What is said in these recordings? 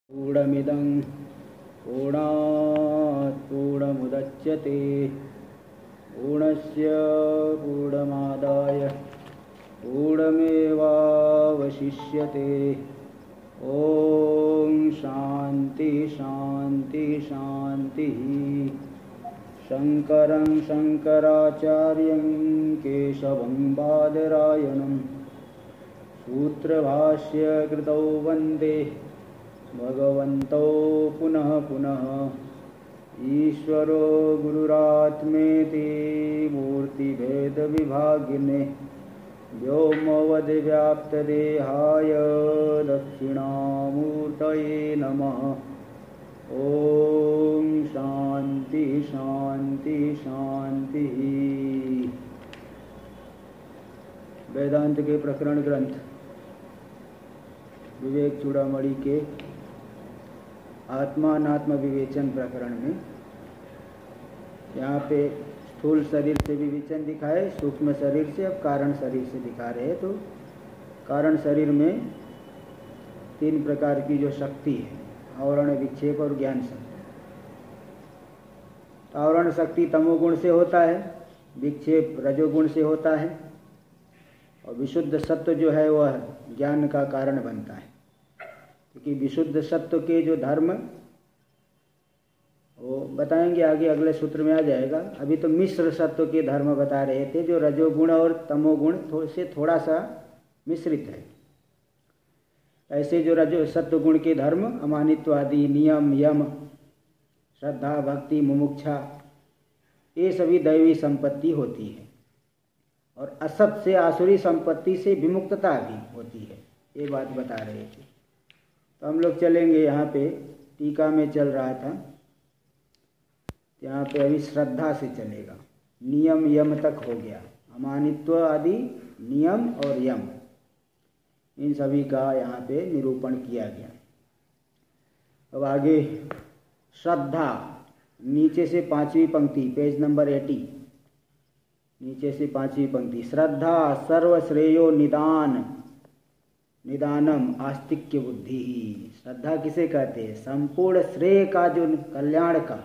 पूर्णमिदं पूर्णात् पूर्णमुदच्यते पूर्णस्य पूर्णमादाय पूर्णमेवावशिष्यते। ॐ शान्ति शान्ति शान्तिः। शङ्करं शङ्कराचार्यं केशवं बादरायणं सूत्रभाष्यकृतौ वन्दे भगवन्तौ पुनः पुनः। ईश्वरो गुरुरात्मेति मूर्तिभेदविभागिने व्योमवद्व्याप्तदेहाय दक्षिणामूर्तये नमः। ॐ शान्ति शान्ति शान्तिः। वेदांत के प्रकरण ग्रंथ विवेक चूड़ामणि के आत्मानात्म विवेचन प्रकरण में यहाँ पे स्थूल शरीर से विवेचन दिखाए, सूक्ष्म शरीर से, अब कारण शरीर से दिखा रहे हैं। तो कारण शरीर में तीन प्रकार की जो शक्ति है, आवरण, विक्षेप और ज्ञान शक्ति। आवरण शक्ति तमोगुण से होता है, विक्षेप रजोगुण से होता है, और विशुद्ध सत्व जो है वह ज्ञान का कारण बनता है। क्योंकि विशुद्ध सत्व के जो धर्म वो बताएंगे आगे, अगले सूत्र में आ जाएगा। अभी तो मिश्र सत्व के धर्म बता रहे थे, जो रजोगुण और तमोगुण से थोड़ा सा मिश्रित है। ऐसे जो रजो सत्व गुण के धर्म, अमानित्व आदि, नियम, यम, श्रद्धा, भक्ति, मुमुक्षा, ये सभी दैवी संपत्ति होती है। और असत से, आसुरी संपत्ति से विमुक्तता भी होती है, ये बात बता रहे थे। तो हम लोग चलेंगे, यहाँ पे टीका में चल रहा था, यहाँ पे अभी श्रद्धा से चलेगा। नियम यम तक हो गया, अमानित्व आदि, नियम और यम, इन सभी का यहाँ पे निरूपण किया गया। अब आगे श्रद्धा, नीचे से पांचवी पंक्ति, पेज नंबर 80, नीचे से पांचवी पंक्ति। श्रद्धा सर्वश्रेयो निदानम आस्तिक्य बुद्धि। श्रद्धा किसे कहते हैं? संपूर्ण श्रेय का, जो कल्याण का,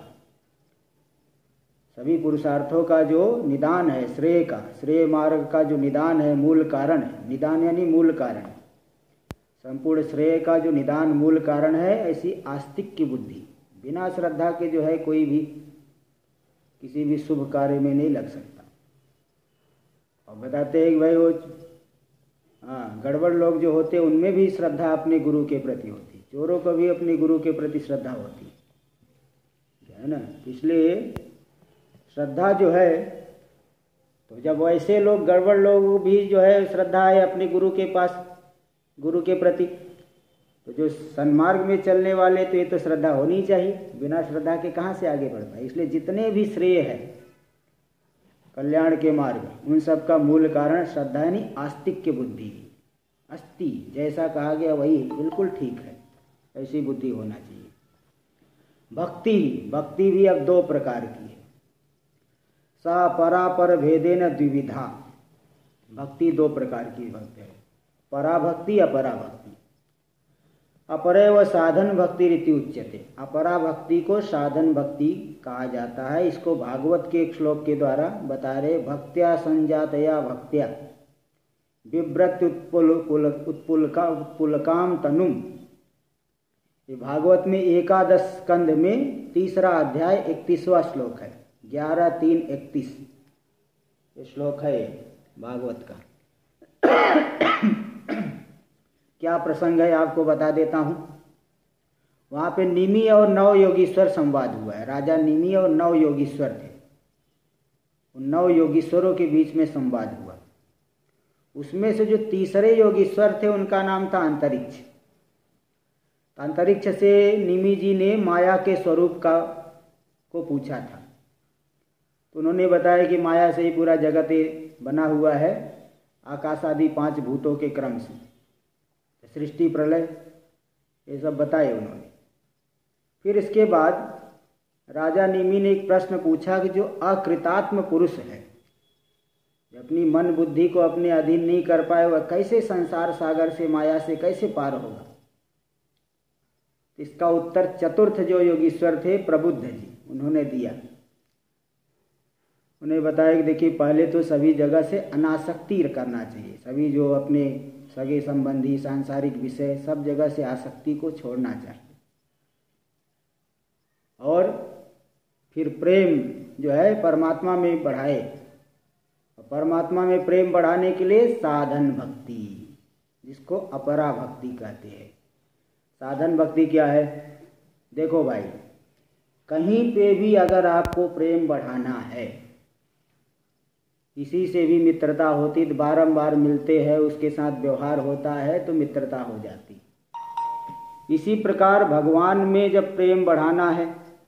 सभी पुरुषार्थों का जो निदान है, श्रेय का, श्रेय मार्ग का जो निदान है, मूल कारण है। निदान यानी मूल कारण। संपूर्ण श्रेय का जो निदान मूल कारण है, ऐसी आस्तिक्य बुद्धि। बिना श्रद्धा के जो है कोई भी किसी भी शुभ कार्य में नहीं लग सकता। और बताते हैं कि भाई वो गड़बड़ लोग जो होते हैं उनमें भी श्रद्धा अपने गुरु के प्रति होती, चोरों को भी अपने गुरु के प्रति श्रद्धा होती है ना। इसलिए श्रद्धा जो है, तो जब वैसे लोग, गड़बड़ लोग भी जो है श्रद्धा है अपने गुरु के पास, गुरु के प्रति, तो जो सन्मार्ग में चलने वाले, तो ये तो श्रद्धा होनी चाहिए। बिना श्रद्धा के कहाँ से आगे बढ़ पाए। इसलिए जितने भी श्रेय है कल्याण के मार्ग, उन सब का मूल कारण श्रद्धा यानी आस्तिक्य बुद्धि। अस्ति जैसा कहा गया वही बिल्कुल ठीक है, ऐसी बुद्धि होना चाहिए। भक्ति भी अब दो प्रकार की है। सा परापर भेदेन द्विविधा। भक्ति दो प्रकार की भक्ति है, पराभक्ति, अपराभक्ति। अपरैव साधन भक्ति रीति उच्यते। अपरा भक्ति को साधन भक्ति कहा जाता है। इसको भागवत के एक श्लोक के द्वारा बता रहे। भक्त्या संजातया भक्त्या बिभ्रत उत्पुलकाम तनुम। ये भागवत में 11 स्कंद में 3रा अध्याय 31वां श्लोक है। 11:3:31 ये श्लोक है भागवत का। क्या प्रसंग है आपको बता देता हूं। वहां पे निमि और नव योगीश्वर संवाद हुआ है। राजा निमि और नव योगीश्वर थे, उन 9 योगीश्वरों के बीच में संवाद हुआ। उसमें से जो तीसरे योगीश्वर थे उनका नाम था अंतरिक्ष। अंतरिक्ष से निमि जी ने माया के स्वरूप को पूछा था। तो उन्होंने बताया कि माया से ही पूरा जगत बना हुआ है, आकाश आदि 5 भूतों के क्रम से, सृष्टि प्रलय ये सब बताए उन्होंने। फिर इसके बाद राजा निमि ने एक प्रश्न पूछा कि जो अकृतात्म पुरुष है, जो अपनी मन बुद्धि को अपने अधीन नहीं कर पाए, वह कैसे संसार सागर से, माया से कैसे पार होगा। इसका उत्तर चतुर्थ जो योगीश्वर थे प्रबुद्ध जी, उन्होंने दिया। उन्हें बताया कि देखिए पहले तो सभी जगह से अनासक्ति करना चाहिए, सभी जो अपने सगे संबंधी सांसारिक विषय सब जगह से आसक्ति को छोड़ना चाहिए, और फिर प्रेम जो है परमात्मा में बढ़ाए। परमात्मा में प्रेम बढ़ाने के लिए साधन भक्ति, जिसको अपरा भक्ति कहते हैं। साधन भक्ति क्या है? देखो भाई, कहीं पे भी अगर आपको प्रेम बढ़ाना है, किसी से भी मित्रता होती तो बारंबार मिलते हैं, उसके साथ व्यवहार होता है तो मित्रता हो जाती। इसी प्रकार भगवान में जब प्रेम बढ़ाना है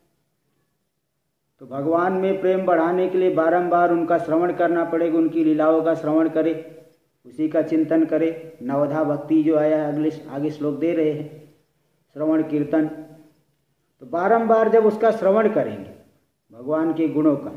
तो भगवान में प्रेम बढ़ाने के लिए बारंबार उनका श्रवण करना पड़ेगा, उनकी लीलाओं का श्रवण करे, उसी का चिंतन करे। नवधा भक्ति जो आया आगे श्लोक दे रहे हैं, श्रवण कीर्तन। तो बारंबार जब उसका श्रवण करेंगे भगवान के गुणों का,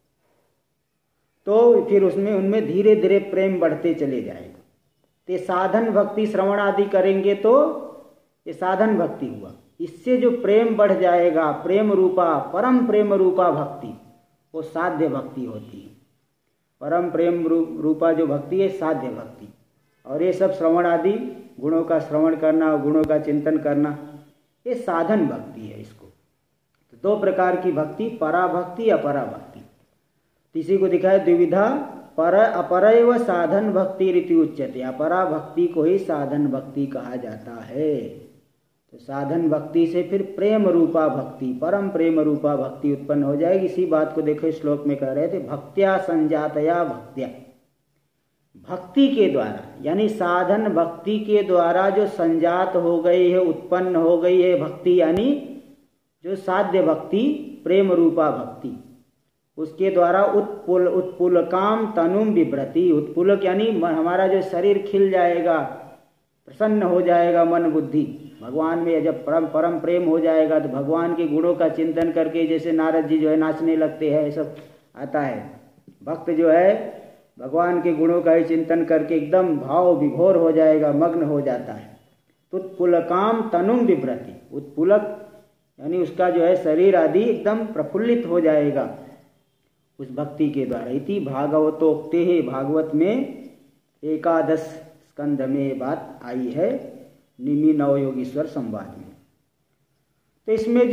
तो फिर उनमें धीरे धीरे प्रेम बढ़ते चले जाएगा। तो साधन भक्ति श्रवण आदि करेंगे तो ये साधन भक्ति हुआ। इससे जो प्रेम बढ़ जाएगा, प्रेम रूपा परम प्रेम रूपा भक्ति, वो साध्य भक्ति होती है। परम प्रेम रूपा जो भक्ति है साध्य भक्ति। और ये सब श्रवण आदि गुणों का श्रवण करना, गुणों का चिंतन करना, ये साधन भक्ति है। इसको तो दो प्रकार की भक्ति, परा भक्ति अपरा भक्ति। इसी को दिखाया द्विविधा पर अपरैव साधन भक्ति रीति उच्यते। अपरा भक्ति को ही साधन भक्ति कहा जाता है। तो साधन भक्ति से फिर प्रेम रूपा भक्ति, परम प्रेम रूपा भक्ति उत्पन्न हो जाएगी। इसी बात को देखो श्लोक में कह रहे थे, भक्त्या संजातया भक्त्या। भक्ति के द्वारा यानी साधन भक्ति के द्वारा जो संजात हो गई है, उत्पन्न हो गई है भक्ति, यानी जो साध्य भक्ति प्रेम रूपा भक्ति, उसके द्वारा उत्पुलकाम तनुम बिभ्रति। उत्पुलक यानी हमारा जो शरीर खिल जाएगा, प्रसन्न हो जाएगा मन बुद्धि। भगवान में जब परम प्रेम हो जाएगा तो भगवान के गुणों का चिंतन करके, जैसे नारद जी जो है नाचने लगते हैं, सब आता है। भक्त जो है भगवान के गुणों का ही चिंतन करके एकदम भाव विभोर हो जाएगा, मग्न हो जाता है। तो उत्पुलकाम तनुम बिभ्रति, उत्पुलक यानी उसका जो है शरीर आदि एकदम प्रफुल्लित हो जाएगा उस भक्ति के द्वारा। इति भागवतोक्ते है, भागवत में 11 स्कंद में बात आई है, निमि नवयोगीश्वर संवाद में। तो इसमें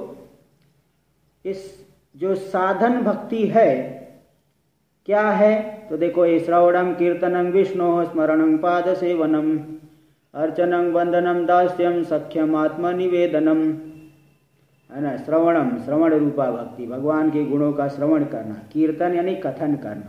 जो साधन भक्ति है क्या है? तो देखो, ये श्रवणम कीर्तनम विष्णु स्मरणम पाद सेवनम अर्चनम वंदनम दास्यम सख्यम आत्मनिवेदनम, है ना। श्रवण रूपा भक्ति, भगवान के गुणों का श्रवण करना। कीर्तन यानी कथन करना,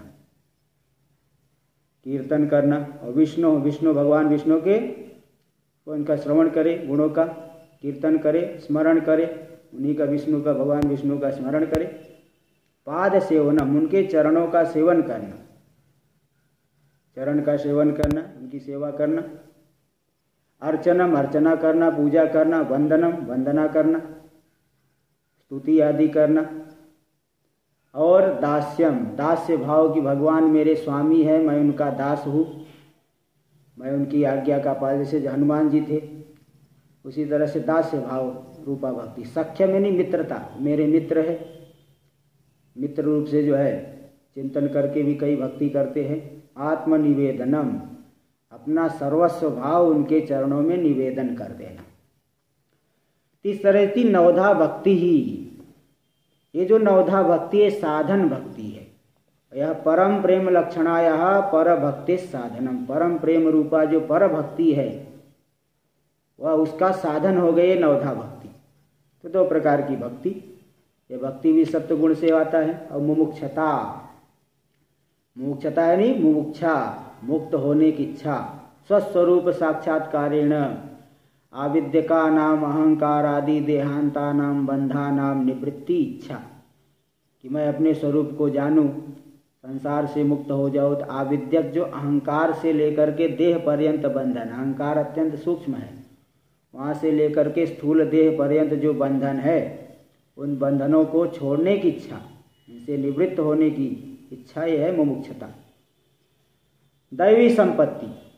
कीर्तन करना। और विष्णु भगवान विष्णु के उनका श्रवण करे, गुणों का कीर्तन करे, स्मरण करे, उन्हीं का भगवान विष्णु का स्मरण करे। पाद सेवनम, उनके चरणों का सेवन करना, चरण का सेवन करना, उनकी सेवा करना। अर्चनम, अर्चना करना, पूजा करना। वंदनम, वंदना करना, स्तुति आदि करना। और दास्यम, दास्य भाव की भगवान मेरे स्वामी है, मैं उनका दास हूँ, मैं उनकी आज्ञा का पालन, जैसे हनुमान जी थे उसी तरह से दास्य भाव रूपा भक्ति। सख्य में नहीं, मित्रता, मेरे मित्र है, मित्र रूप से जो है चिंतन करके भी कई भक्ति करते हैं। आत्मनिवेदनम, अपना सर्वस्व भाव उनके चरणों में निवेदन कर देना। इस तरह की नवधा भक्ति ही, ये जो नवधा भक्ति है साधन भक्ति है। यह परम प्रेम लक्षणाया पर भक्ति साधनम, परम प्रेम रूपा जो पर भक्ति है वह उसका साधन हो गए नवधा भक्ति। तो दो प्रकार की भक्ति, ये भक्ति भी सत्वगुण से आता है। और मुमुक्षता, मुमुक्षता यानी मुमुक्षा, मुक्त होने की इच्छा। स्वस्वरूप साक्षात्कारेण आविद्यका नाम अहंकार आदि देहांता नाम बंधा नाम निवृत्ति इच्छा, कि मैं अपने स्वरूप को जानूं, संसार से मुक्त हो जाऊं। तो आविद्यक जो अहंकार से लेकर के देह पर्यंत बंधन, अहंकार अत्यंत सूक्ष्म है, वहाँ से लेकर के स्थूल देह पर्यंत जो बंधन है, उन बंधनों को छोड़ने की इच्छा, इनसे निवृत्त होने की इच्छा, यह है मुमुक्षता। दैवी संपत्ति,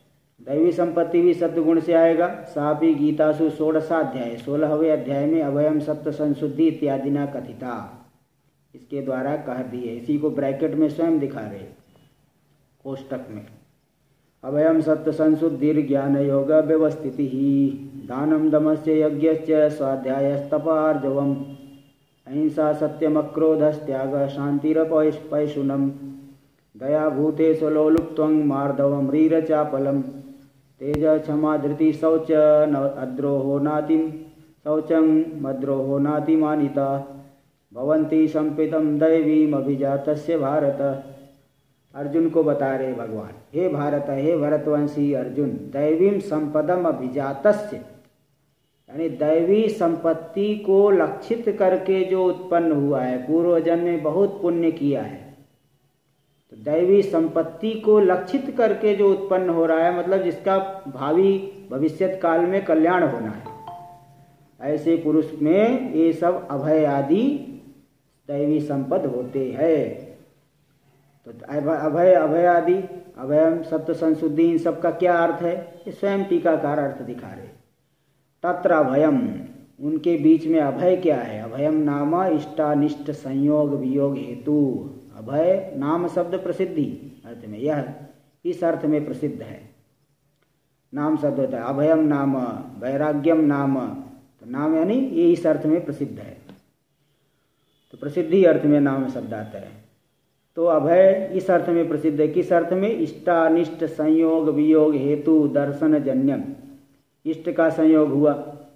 दैवी संपत्ति भी सत्वगुण से आएगा। सापी गीतासु 16 16वें अध्याय में अभयम सत्व संशुद्धि इत्यादि ना कथिता, इसके द्वारा कह दिए। इसी को ब्रैकेट में स्वयं दिखा रहे कोष्टक में। अभयम सत्व संशुद्धि ज्ञान योग व्यवस्थिति ही दानम दमस्य यज्ञश्च स्वाध्यायस्तपार्जवम अहिंसा सत्यम क्रोधस्त्याग शांतिरपैशुनम दया भूतेषु लोलुप्त्वं मार्दवम रीरचापलम तेज क्षमा धृति शौच अद्रोहो नातिम शौचं मद्रोहो नातिमानिता भवन्ति संपितम दैवीम अभिजातस्य भारत। अर्जुन को बता रहे भगवान, हे भारत, हे भरतवंशी अर्जुन, दैवीम संपदम अभिजातस्य, यानी दैवी संपत्ति को लक्षित करके जो उत्पन्न हुआ है, पूर्व जन्म में बहुत पुण्य किया है, तो दैवी संपत्ति को लक्षित करके जो उत्पन्न हो रहा है, मतलब जिसका भावी भविष्यत काल में कल्याण होना है, ऐसे पुरुष में ये सब अभय आदि दैवी संपद होते हैं। तो अभय अभय आदि अभयम सत्व संशुद्धि, इन सब का क्या अर्थ है, ये स्वयं टीकाकार अर्थ दिखा रहे। तत्र अभयम, उनके बीच में अभय क्या है, अभयम नाम इष्टानिष्ट संयोग वियोग हेतु। अभय नाम शब्द प्रसिद्धि अर्थ में, यह इस अर्थ में प्रसिद्ध है। नाम शब्द होता है अभयम नाम, वैराग्यम नाम, तो नाम यानी ये इस अर्थ में प्रसिद्ध है, तो प्रसिद्धि अर्थ में नाम शब्द आता है। तो अभय इस अर्थ में प्रसिद्ध है, किस अर्थ में, इष्टानिष्ट संयोग वियोग हेतु दर्शन जन्यम, इष्ट का संयोग हुआ,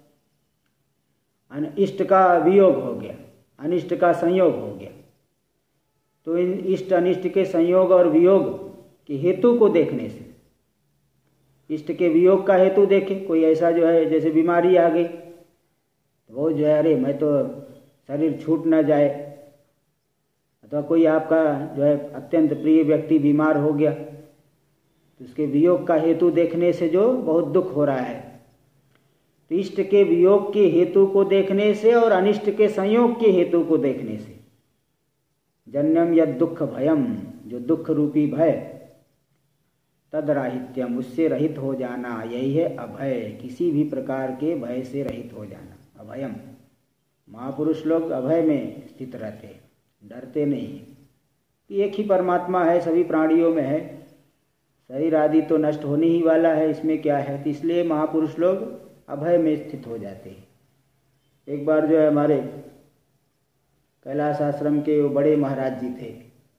इष्ट का वियोग हो गया, अनिष्ट का संयोग हो गया, तो इन इष्ट अनिष्ट के संयोग और वियोग के हेतु को देखने से, इष्ट के वियोग का हेतु देखे, कोई ऐसा जो है जैसे बीमारी आ गई, तो वो जो है अरे मैं तो शरीर छूट ना जाए, अथवा कोई आपका जो है अत्यंत प्रिय व्यक्ति बीमार हो गया, तो उसके वियोग का हेतु देखने से जो बहुत दुख हो रहा है, तो इष्ट के वियोग के हेतु को देखने से और अनिष्ट के संयोग के हेतु को देखने से, जन्यम यद दुख भयम, जो दुख रूपी भय, तदराहित्यम, उससे रहित हो जाना, यही है अभय, किसी भी प्रकार के भय से रहित हो जाना, अभयम। महापुरुष लोग अभय में स्थित रहते हैं, डरते नहीं, एक ही परमात्मा है, सभी प्राणियों में है, शरीर आदि तो नष्ट होने ही वाला है, इसमें क्या है, तो इसलिए महापुरुष लोग अभय में स्थित हो जाते हैं। एक बार जो है हमारे कैलाश आश्रम के वो बड़े महाराज जी थे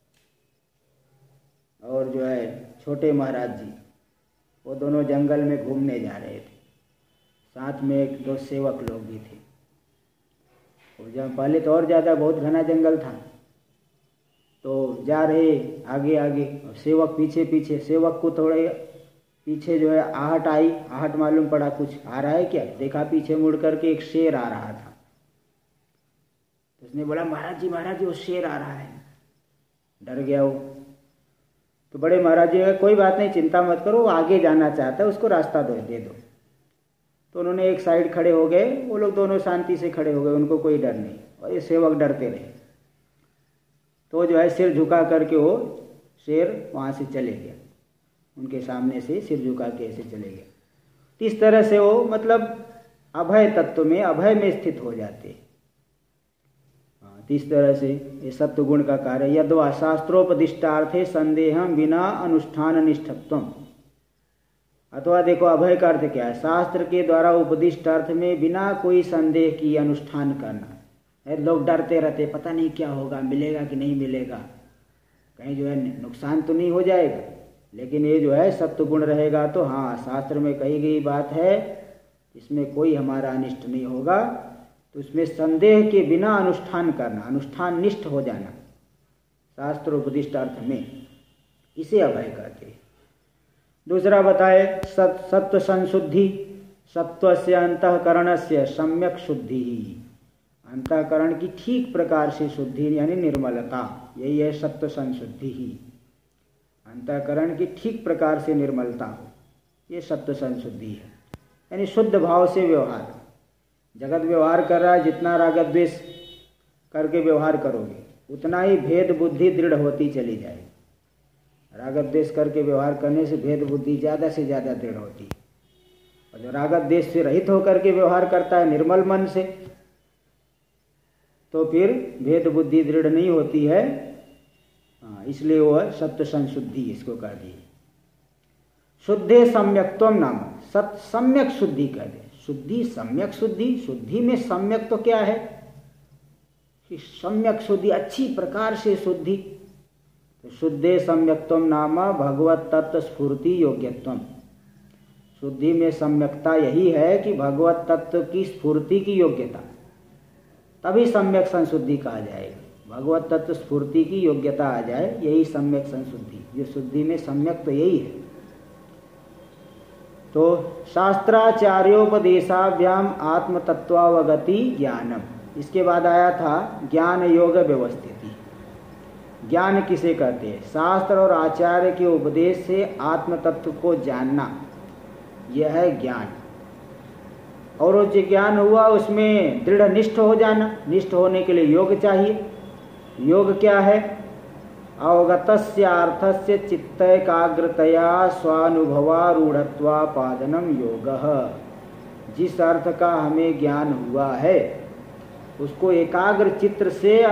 और जो है छोटे महाराज जी, वो दोनों जंगल में घूमने जा रहे थे, साथ में एक दो सेवक लोग भी थे। और जब पहले तो और ज़्यादा बहुत घना जंगल था, तो जा रहे आगे आगे और सेवक पीछे पीछे, सेवक को थोड़े पीछे जो है आहट आई, आहट मालूम पड़ा कुछ आ रहा है क्या, देखा पीछे मुड़ करके एक शेर आ रहा था, तो उसने बोला महाराज जी वो शेर आ रहा है, डर गया वो। तो बड़े महाराज जी कोई बात नहीं, चिंता मत करो, वो आगे जाना चाहता है, उसको रास्ता दे दो। तो उन्होंने एक साइड खड़े हो गए, वो लोग दोनों शांति से खड़े हो गए, उनको कोई डर नहीं, और ये सेवक डरते रहे। तो जो है सिर झुका करके वो शेर वहाँ से चले गया, उनके सामने से सिर झुका के ऐसे चले गया। इस तरह से वो मतलब अभय तत्व में, अभय में स्थित हो जाते। इस तरह से ये सत्व गुण का कार्य, यद्वा शास्त्रोपदिष्टार्थे संदेहम बिना अनुष्ठान निष्ठत्वम, अथवा देखो अभय का अर्थ क्या है, शास्त्र के द्वारा उपदिष्ट अर्थ में बिना कोई संदेह की अनुष्ठान करना। लोग डरते रहते, पता नहीं क्या होगा, मिलेगा कि नहीं मिलेगा, कहीं जो है नुकसान तो नहीं हो जाएगा, लेकिन ये जो है सत्व गुण रहेगा तो हाँ, शास्त्र में कही गई बात है, इसमें कोई हमारा अनिष्ट नहीं होगा, तो उसमें संदेह के बिना अनुष्ठान करना, अनुष्ठान निष्ठ हो जाना, शास्त्र उपदिष्ट अर्थ में, इसे अभय कहते हैं। दूसरा बताए सत्व संशुद्धि, सत्व से अंतःकरण से सम्यक शुद्धि, अंतःकरण की ठीक प्रकार से शुद्धि यानी निर्मलता, यही है सत्व संशुद्धि ही, अंतःकरण की ठीक प्रकार से निर्मलता हो, ये सत्व संशुद्धि है, यानी शुद्ध भाव से व्यवहार। जगत व्यवहार कर रहा है, जितना राग द्वेष करके व्यवहार करोगे उतना ही भेद बुद्धि दृढ़ होती चली जाएगी। रागत द्वेष करके व्यवहार करने से भेद बुद्धि ज़्यादा से ज़्यादा दृढ़ होती है। और जो रागत द्वेष से रहित होकर के व्यवहार करता है निर्मल मन से, तो फिर भेद बुद्धि दृढ़ नहीं होती है। इसलिए वह सत्य संशुद्धि इसको कह दी। शुद्धे सम्यक्त्वम नाम, सत सम्यक शुद्धि कह दे। शुद्धि सम्यक शुद्धि, शुद्धि में सम्यक तो क्या है कि सम्यक शुद्धि, अच्छी प्रकार से शुद्धि। तो शुद्धे सम्यक्त्वम नाम भगवत तत्व स्फूर्ति योग्यत्वम। शुद्धि में सम्यकता यही है कि भगवत तत्व की स्फूर्ति की योग्यता, तभी सम्यक संशुद्धि कहा जाएगा। भगवत तत्व स्फूर्ति की योग्यता आ जाए, यही सम्यक संशुद्धि। जो शुद्धि में सम्यक तो यही है। तो शास्त्राचार्योपदेशाभ्याम आत्मतत्वावगति ज्ञानम। इसके बाद आया था ज्ञान योग व्यवस्थिति। ज्ञान किसे कहते हैं? शास्त्र और आचार्य के उपदेश से आत्म तत्व को जानना, यह है ज्ञान। और वो जो ज्ञान हुआ उसमें दृढ़ निष्ठ हो जाना। निष्ठ होने के लिए योग चाहिए। योग क्या है? अवगतस्य अर्थस्य चित्त एकाग्रतया स्वानुभवारूढ़त्वापादनम योगः। जिस अर्थ का हमें ज्ञान हुआ है उसको एकाग्र चित्त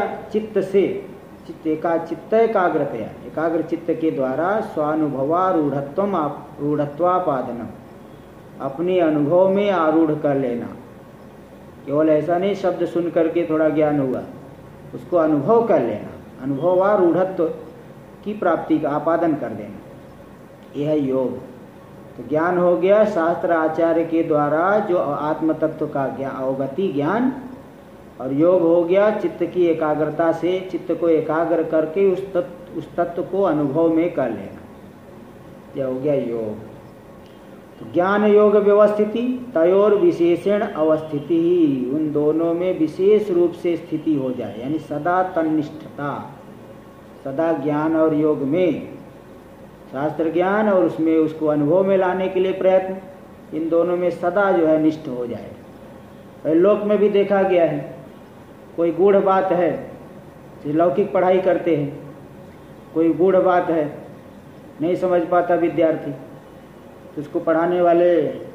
एकाग्रतया, एकाग्र चित्त के द्वारा स्वानुभवारूढ़त्वापादनम, अपने अनुभव में आरूढ़ कर लेना। केवल ऐसा नहीं शब्द सुन करके थोड़ा ज्ञान हुआ, उसको अनुभव कर लेना। अनुभवारूढ़त्व की प्राप्ति का आपादन कर देना, यह है योग। तो ज्ञान हो गया शास्त्र आचार्य के द्वारा जो आत्म तत्व का अवगति ज्ञान, और योग हो गया चित्त की एकाग्रता से चित्त को एकाग्र करके उस तत्व को अनुभव में कर लेना, यह हो गया योग। तो ज्ञान योग व्यवस्थिति तयोर विशेषण अवस्थिति ही, उन दोनों में विशेष रूप से स्थिति हो जाए, यानी सदा तन्निष्ठता, सदा ज्ञान और योग में, शास्त्र ज्ञान और उसमें उसको अनुभव में लाने के लिए प्रयत्न, इन दोनों में सदा जो है निष्ठ हो जाए। लोक में भी देखा गया है, कोई गूढ़ बात है, लौकिक पढ़ाई करते हैं, कोई गूढ़ बात है नहीं समझ पाता विद्यार्थी, तो उसको पढ़ाने वाले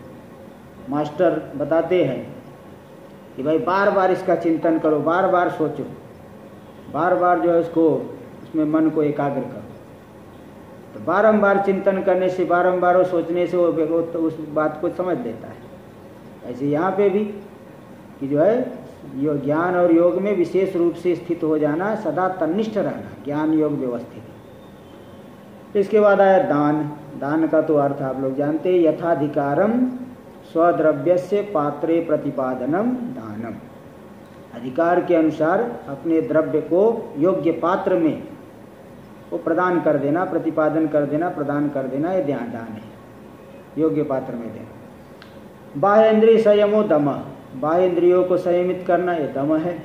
मास्टर बताते हैं कि भाई बार बार इसका चिंतन करो, बार बार सोचो, बार बार जो है उसको उसमें मन को एकाग्र करो। तो बारंबार चिंतन करने से, बारंबार सोचने से वो तो उस बात को समझ लेता है। ऐसे यहाँ पे भी कि जो है ज्ञान और योग में विशेष रूप से स्थित हो जाना, सदा तन्निष्ठ रहना, ज्ञान योग व्यवस्थित। इसके बाद आया दान। दान का तो अर्थ आप लोग जानते हैं, यथाधिकारम स्वद्रव्यस्य पात्रे प्रतिपादनम दानम। अधिकार के अनुसार अपने द्रव्य को योग्य पात्र में वो प्रदान कर देना, प्रतिपादन कर देना, प्रदान कर देना, ये दान है, योग्य पात्र में देना। बाह्य इंद्रिय संयमो दम, बाह्य इंद्रियों को संयमित करना, ये दम है।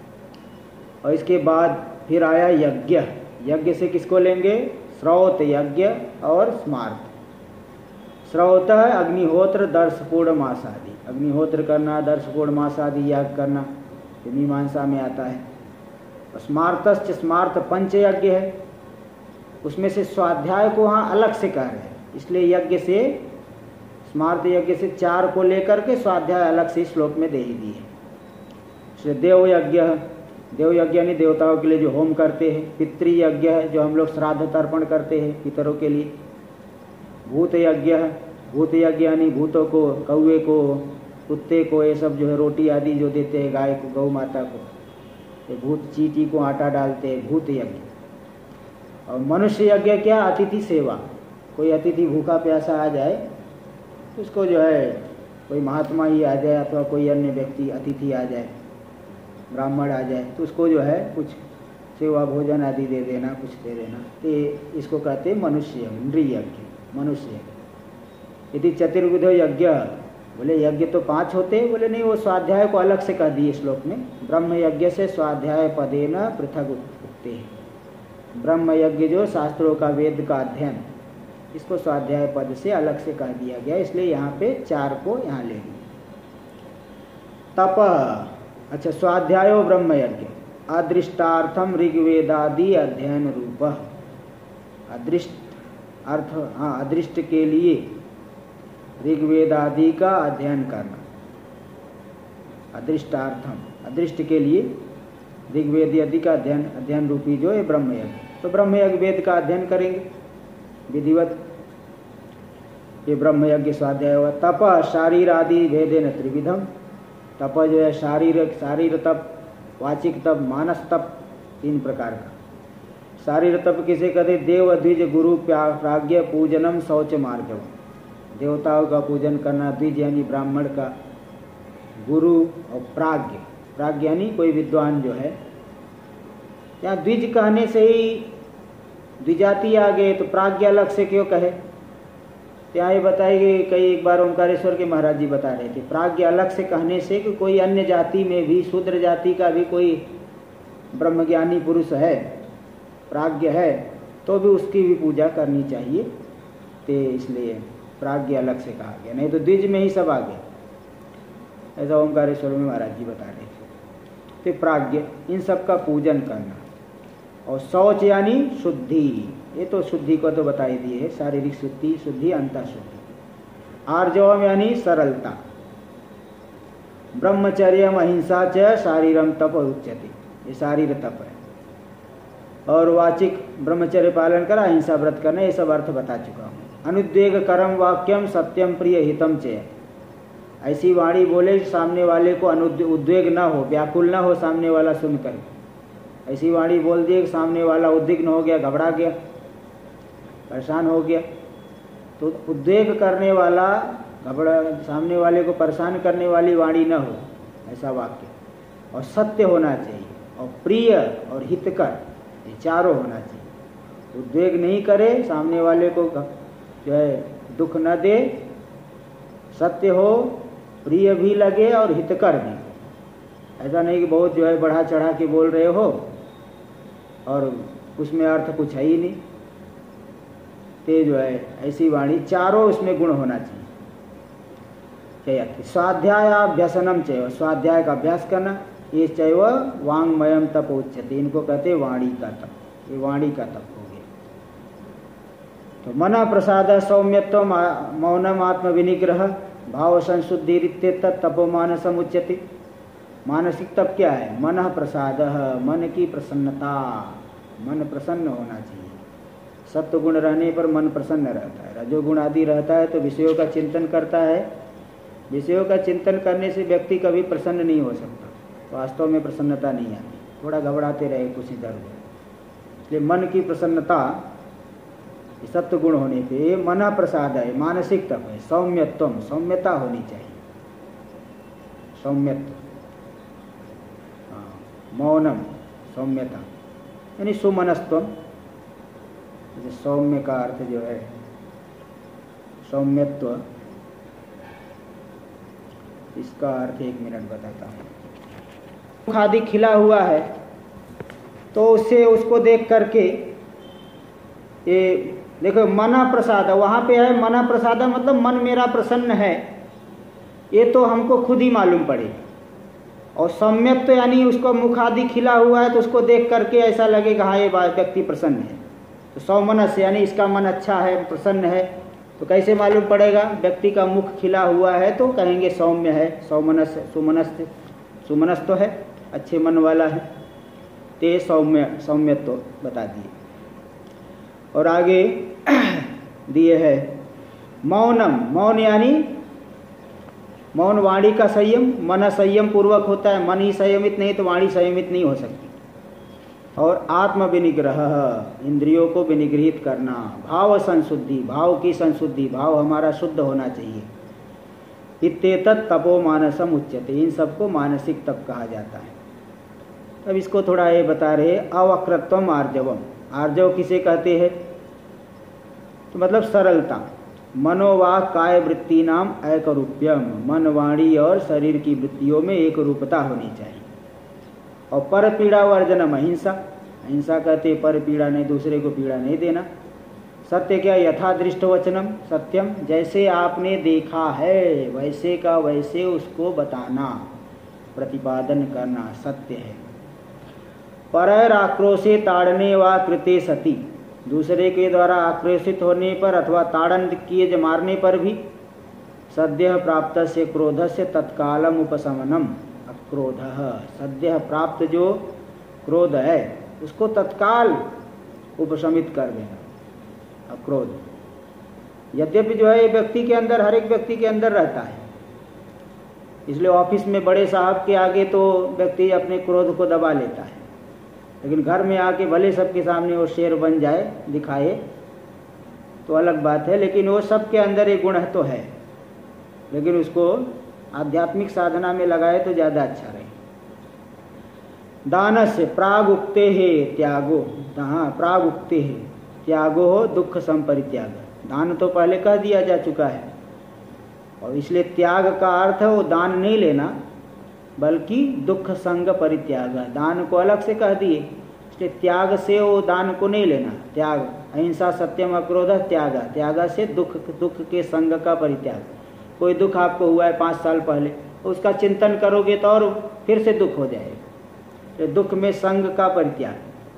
और इसके बाद फिर आया यज्ञ। यज्ञ से किसको लेंगे? श्रौत यज्ञ और स्मार्त। श्रौत है अग्निहोत्र दर्शपूर्ण मास आदि, अग्निहोत्र करना, दर्शपूर्ण मास आदि याग करना, ये मीमांसा में आता है। और स्मार्तश्च, स्मार्त पंच यज्ञ है, उसमें से स्वाध्याय को वहाँ अलग से कह रहे हैं, इसलिए यज्ञ से, स्मार्त यज्ञ से 4 को लेकर के स्वाध्याय अलग से श्लोक में दे ही दी है। इसलिए देव यज्ञ, देव यज्ञ यानी देवताओं के लिए जो होम करते हैं। पितृयज्ञ है, जो हम लोग श्राद्ध तर्पण करते हैं पितरों के लिए। भूत यज्ञ है, भूत यज्ञ यानी भूतों को, कौवे को, कुत्ते को, ये सब जो है रोटी आदि जो देते हैं, गाय को, गौ माता को, ये भूत, चींटी को आटा डालते हैं, भूत यज्ञ। और मनुष्य यज्ञ क्या? अतिथि सेवा। कोई अतिथि भूखा प्यासा आ जाए, उसको जो है कोई महात्मा ही आ जाए अथवा कोई अन्य व्यक्ति अतिथि आ जाए, ब्राह्मण आ जाए, तो उसको जो है कुछ सेवा भोजन आदि दे देना, कुछ दे देना, तो इसको कहते हैं मनुष्य इंद्रिय यज्ञ, मनुष्य। यदि चतुर्विध यज्ञ, बोले यज्ञ तो 5 होते हैं, बोले नहीं, वो स्वाध्याय को अलग से कह दिए श्लोक में। ब्रह्म यज्ञ से स्वाध्याय पदेन पृथक उक्ते हैं। ब्रह्म यज्ञ जो शास्त्रों का, वेद का अध्ययन, इसको स्वाध्याय पद से अलग से कह दिया गया, इसलिए यहाँ पे 4 को यहाँ ले लिया। तप, अच्छा, स्वाध्यायो ब्रह्म यज्ञ अदृष्टार्थम ऋग्वेदादि अध्ययन रूप। अदृष्ट अर्थ, हाँ, अदृष्ट के लिए ऋग्वेद आदि का अध्ययन करना। अदृष्टार्थम, अदृष्ट के लिए ऋग्वेद आदि का अध्ययन रूपी जो है ब्रह्मयज्ञ। तो ब्रह्मयज्ञ वेद का अध्ययन करेंगे विधिवत, ये ब्रह्मयज्ञ स्वाध्याय हुआ। तप शारीर आदि भेदेन त्रिविधम, तप जो है शारीर तप, वाचिक तप, मानस तप, 3 प्रकार का। शारीर तप किसे कहते? देव द्विज गुरु प्राज्ञ पूजनम शौच मार्गम, देवताओं का पूजन करना, द्विज यानी ब्राह्मण का, गुरु और प्राज्ञ, प्राज्ञ यानी कोई विद्वान जो है। यहाँ द्विज कहने से ही द्विजाति आ गए, तो प्राज्ञ अलग से क्यों कहे? यहाँ ये बताएगी, कई एक बार ओंकारेश्वर के महाराज जी बता रहे थे, प्राज्ञ अलग से कहने से कि कोई अन्य जाति में भी, शूद्र जाति का भी कोई ब्रह्मज्ञानी पुरुष है, प्राज्ञ है, तो भी उसकी भी पूजा करनी चाहिए, तो इसलिए प्राज्ञ अलग से कहा गया, नहीं तो द्विज में ही सब आ गया। ऐसा ओंकारेश्वर में महाराज जी बता रहे थे। तो प्राज्ञ, इन सब का पूजन करना। और शौच यानी शुद्धि, ये तो शुद्धि को तो बता ही दिए है, शारीरिक शुद्धि अंतः शुद्धि। आर्जवम यानी सरलता। ब्रह्मचर्य अहिंसा च शारीरम तप उच्यते, ये शारीर तप है। और वाचिक ब्रह्मचर्य पालन कर, अहिंसा व्रत करना, ये सब अर्थ बता चुका हूँ। अनुद्वेग करम वाक्यम सत्यम प्रिय हितम च, ऐसी वाणी बोले सामने वाले को उद्वेग ना हो, व्याकुल ना हो सामने वाला सुनकर। ऐसी वाणी बोल दिए कि सामने वाला उद्विग्न हो गया, घबरा गया, परेशान हो गया, तो उद्वेग करने वाला, सामने वाले को परेशान करने वाली वाणी ना हो, ऐसा वाक्य। और सत्य होना चाहिए, और प्रिय और हितकर, ये चारों होना चाहिए। उद्वेग नहीं करे, सामने वाले को जो है दुख न दे, सत्य हो, प्रिय भी लगे और हितकर भी। ऐसा नहीं कि बहुत जो है बढ़ा चढ़ा के बोल रहे हो और उसमें अर्थ कुछ है ही नहीं। ते जो है ऐसी वाणी, चारों उसमें गुण होना चाहिए। स्वाध्याय अभ्यसनम चाहिए, स्वाध्याय का अभ्यास करना, ये चाहिए वांगमयम तप उच्यते, इनको कहते वाणी का तप, ये वाणी का तप हो गया। तो मन प्रसाद सौम्यत्व मौनम आत्म विनिग्रह भाव संशुद्धि तपो मानसम उच्यते। मानसिक तप क्या है? मन प्रसाद, मन की प्रसन्नता, मन प्रसन्न होना चाहिए। सत्व गुण रहने पर मन प्रसन्न रहता है, रजोगुण आदि रहता है तो विषयों का चिंतन करता है। विषयों का चिंतन करने से व्यक्ति कभी प्रसन्न नहीं हो सकता, वास्तव में प्रसन्नता नहीं आती, थोड़ा घबराते रहे कुछ इधर उधर। इसलिए मन की प्रसन्नता सत्व गुण होने पे मन प्रसाद है, मानसिक तप है। सौम्यत्व, सौम्यता होनी चाहिए, सौम्यत्व। मौनम, सौम्यता यानी सुमनस्त्व। सौम्य का अर्थ जो है सौम्यत्व, इसका अर्थ 1 मिनट बताता हूँ। खादी खिला हुआ है तो उससे, उसको देख करके ये देखो मना प्रसाद, वहाँ पे है मना प्रसाद मतलब मन मेरा प्रसन्न है, ये तो हमको खुद ही मालूम पड़े। और सम्यक तो यानी उसको मुख आदि खिला हुआ है तो उसको देख करके ऐसा लगेगा हाँ ये व्यक्ति प्रसन्न है। तो सौमनस यानी इसका मन अच्छा है, प्रसन्न है। तो कैसे मालूम पड़ेगा? व्यक्ति का मुख खिला हुआ है तो कहेंगे सौम्य है, सौमनस, सुमनस तो है, अच्छे मन वाला है, ते सौम्यत्व तो बता दिए। और आगे दिए है मौनम, मौन यानी मौन वाणी का संयम, मन संयम पूर्वक होता है, मन ही संयमित नहीं तो वाणी संयमित नहीं हो सकती। और आत्म विनिग्रह, इंद्रियों को विनिगृहित करना, भाव संशुद्धि, भाव की संशुद्धि, भाव हमारा शुद्ध होना चाहिए। इत्येतत् तपो मानसम उच्यते, इन सबको मानसिक तप कहा जाता है। अब इसको थोड़ा ये बता रहे, अवक्रत्वम आर्जवम। आर्जव किसे कहते हैं? तो मतलब सरलता। मनोवाक काय वृत्ति नाम एकरूप्यम, मन वाणी और शरीर की वृत्तियों में एक रूपता होनी चाहिए। और पर पीड़ा वर्जनम, अहिंसा, अहिंसा कहते पर पीड़ा नहीं, दूसरे को पीड़ा नहीं देना। सत्य क्या? यथा दृष्ट वचनम सत्यम, जैसे आपने देखा है वैसे का वैसे उसको बताना, प्रतिपादन करना सत्य है। परैर आक्रोशे ताड़ने वा कृते सती, दूसरे के द्वारा आक्रोशित होने पर अथवा ताड़न किए मारने पर भी सद्य प्राप्त से क्रोध से तत्कालम उपशमनम। अक्रोध, सद्य प्राप्त जो क्रोध है उसको तत्काल उपशमित कर देना, अक्रोध। यद्यपि जो है ये व्यक्ति के अंदर, हर एक व्यक्ति के अंदर रहता है, इसलिए ऑफिस में बड़े साहब के आगे तो व्यक्ति अपने क्रोध को दबा लेता है, लेकिन घर में आके भले सबके सामने वो शेर बन जाए, दिखाए, तो अलग बात है। लेकिन वो सबके अंदर एक गुण तो है, लेकिन उसको आध्यात्मिक साधना में लगाए तो ज़्यादा अच्छा रहे। दान से प्राग उक्ते है त्यागो, हाँ प्राग उक्ते है त्यागो हो दुख संपरित्याग। दान तो पहले कह दिया जा चुका है, और इसलिए त्याग का अर्थ है वो दान नहीं लेना, बल्कि दुख संग परित्याग। दान को अलग से कह दिए, इसलिए त्याग से वो दान को नहीं लेना। त्याग, अहिंसा सत्यम अक्रोध त्याग, त्याग से दुख के संग का परित्याग। कोई दुख आपको हुआ है 5 साल पहले, उसका चिंतन करोगे तो और फिर से दुख हो जाएगा, तो दुख में संग का परित्याग।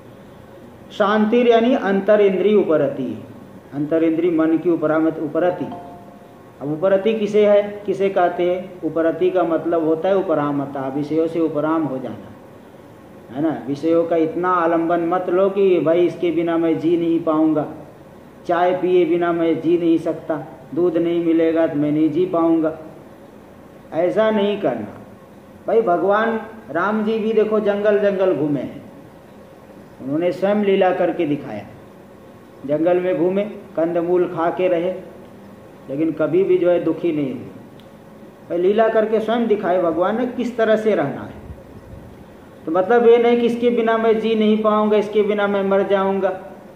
शांति यानी अंतर इंद्रिय उपरति, अंतर इंद्रिय मन की उपरति। अब उपरति किसे है, किसे कहते हैं? उपरति का मतलब होता है उपरामता, विषयों से उपराम हो जाना, है ना। विषयों का इतना आलंबन मत लो कि भाई इसके बिना मैं जी नहीं पाऊंगा, चाय पिए बिना मैं जी नहीं सकता, दूध नहीं मिलेगा तो मैं नहीं जी पाऊंगा, ऐसा नहीं करना। भाई भगवान राम जी भी देखो जंगल जंगल घूमे हैं, उन्होंने स्वयं लीला करके दिखाया। जंगल में घूमे, कंदमूल खा के रहे, लेकिन कभी भी जो है दुखी नहीं हुए। भाई लीला करके स्वयं दिखाए भगवान ने किस तरह से रहना है। तो मतलब ये नहीं कि इसके बिना मैं जी नहीं पाऊंगा, इसके बिना मैं मर जाऊंगा।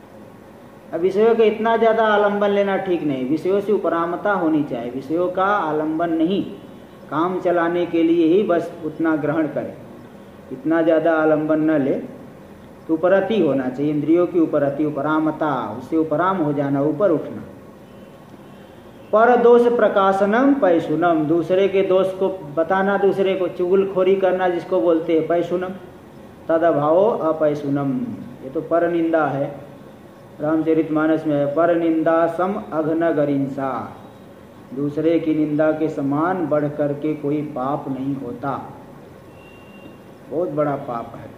अब विषयों का इतना ज़्यादा आलंबन लेना ठीक नहीं, विषयों से उपरामता होनी चाहिए। विषयों का आलंबन नहीं, काम चलाने के लिए ही बस उतना ग्रहण करें, इतना ज़्यादा आलंबन न ले। तो उपरति होना चाहिए, इंद्रियों की उपरति, उपरामता, उससे उपराम हो जाना, ऊपर उठना। पर दोष प्रकाशनम पैशुनम, दूसरे के दोष को बताना, दूसरे को चुगलखोरी करना जिसको बोलते हैं पैशुनम। तद अभावो अपैशुनम, ये तो पर निंदा है, रामचरितमानस में है। पर निंदा सम अघन गरिंसा, दूसरे की निंदा के समान बढ़ करके कोई पाप नहीं होता, बहुत बड़ा पाप है।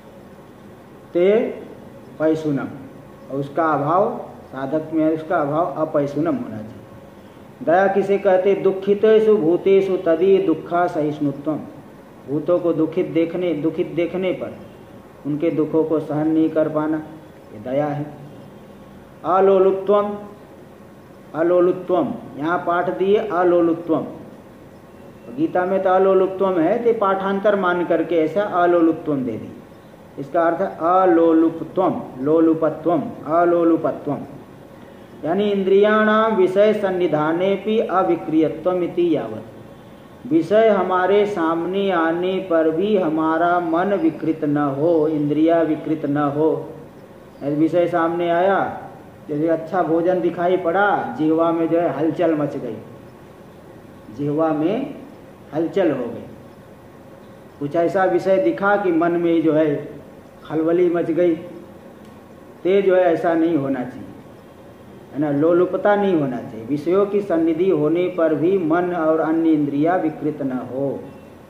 ते पैशुनम, और उसका अभाव साधक में है, उसका अभाव अपैशुनम होना चाहिए। दया किसे कहते? दुखितेषु भूतेषु तदी दुखा सहिष्णुत्वम, भूतों को दुखित देखने पर उनके दुखों को सहन नहीं कर पाना, ये दया है। अलोलुत्वम, अलोलुत्वम यहाँ पाठ दिए अलोलुत्वम, गीता में तो अलोलुत्वम है, तो पाठांतर मान करके ऐसा अलोलुत्वम दे दी। इसका अर्थ अलोलुपत्वम, लोलुपत्वम, अलोलुपत्वम, यानी इंद्रियाणाम विषय सन्निधाने भी अविक्रियत्वम इति यावत। विषय हमारे सामने आने पर भी हमारा मन विकृत न हो, इंद्रिया विकृत न हो। विषय सामने आया, जैसे अच्छा भोजन दिखाई पड़ा, जिह्वा में जो है हलचल मच गई, जिह्वा में हलचल हो गई। कुछ ऐसा विषय दिखा कि मन में जो है खलबली मच गई, ते जो है ऐसा नहीं होना चाहिए, है ना, लोलुपता नहीं होना चाहिए। विषयों की सन्निधि होने पर भी मन और अन्य इंद्रिया विकृत न हो।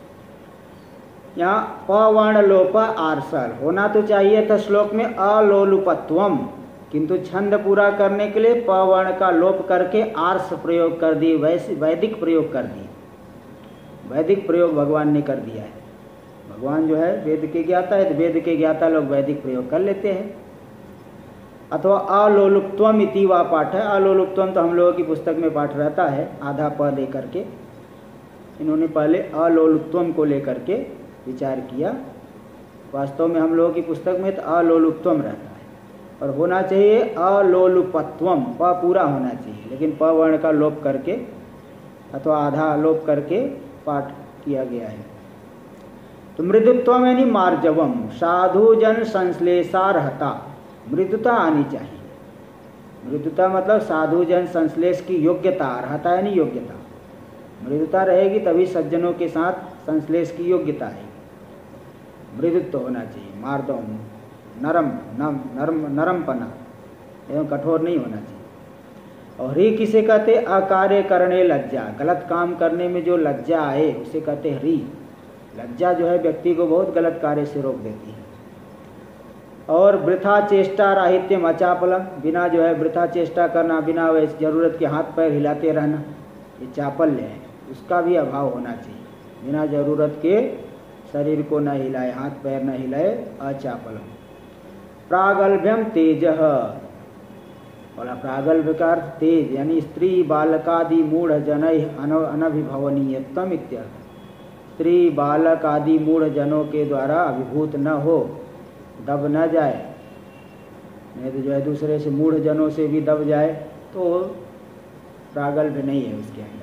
यहाँ पवर्ण लोप आर्सल होना तो चाहिए था श्लोक में अलोलुपत्वम, किंतु छंद पूरा करने के लिए पवर्ण का लोप करके आर्स प्रयोग कर दिए, वैदिक प्रयोग कर दिए। वैदिक प्रयोग भगवान ने कर दिया है। भगवान जो है वेद के ज्ञाता है, तो वेद के ज्ञाता लोग वैदिक प्रयोग कर लेते हैं। अथवा अलोलुप्त्वम इति वा पाठ है। अलोलुप्त्वम तो हम लोगों की पुस्तक में पाठ रहता है, आधा प लेकर के। इन्होंने पहले अलोलुप्त्वम को लेकर के विचार किया। वास्तव में हम लोगों की पुस्तक में तो अलोलुप्त्वम रहता है, और होना चाहिए अलोलुपत्वम, प पूरा होना चाहिए, लेकिन प वर्ण का लोप करके अथवा आधा लोप करके पाठ किया गया है। तो मृदुत्वम यानी मार्जवम, साधु जन संश्लेषा रहता, मृदुता आनी चाहिए। मृदुता मतलब साधु जन संश्लेष की योग्यता, रहता यानी योग्यता। मृदुता रहेगी तभी सज्जनों के साथ संश्लेष की योग्यता है। मृदुत्व होना चाहिए, मार्दव, नरम, नरमपना, एवं कठोर नहीं होना चाहिए। और ह्री किसे कहते? अकार्य करने लज्जा, गलत काम करने में जो लज्जा आए उसे कहते ह्री। लज्जा जो है व्यक्ति को बहुत गलत कार्य से रोक देती है। और वृथा चेष्टा राहित्यम अचापलम, बिना जो है वृथा चेष्टा करना, बिना वैसे जरूरत के हाथ पैर हिलाते रहना, ये चापल्य है, उसका भी अभाव होना चाहिए। बिना जरूरत के शरीर को न हिलाए, हाथ पैर न हिलाए, अचापलम। प्रागल्भ्यम तेज, बोला प्रागल्भ का अर्थ तेज, यानी स्त्री बालकादि मूढ़ जनय अनभिभवनीयतम इत्यर्थ। स्त्री बालक आदि मूढ़ जनों के द्वारा अभिभूत न हो, दब न जाए। नहीं तो जो है दूसरे से मूढ़ जनों से भी दब जाए तो प्रागल्भ नहीं है उसके अंदर।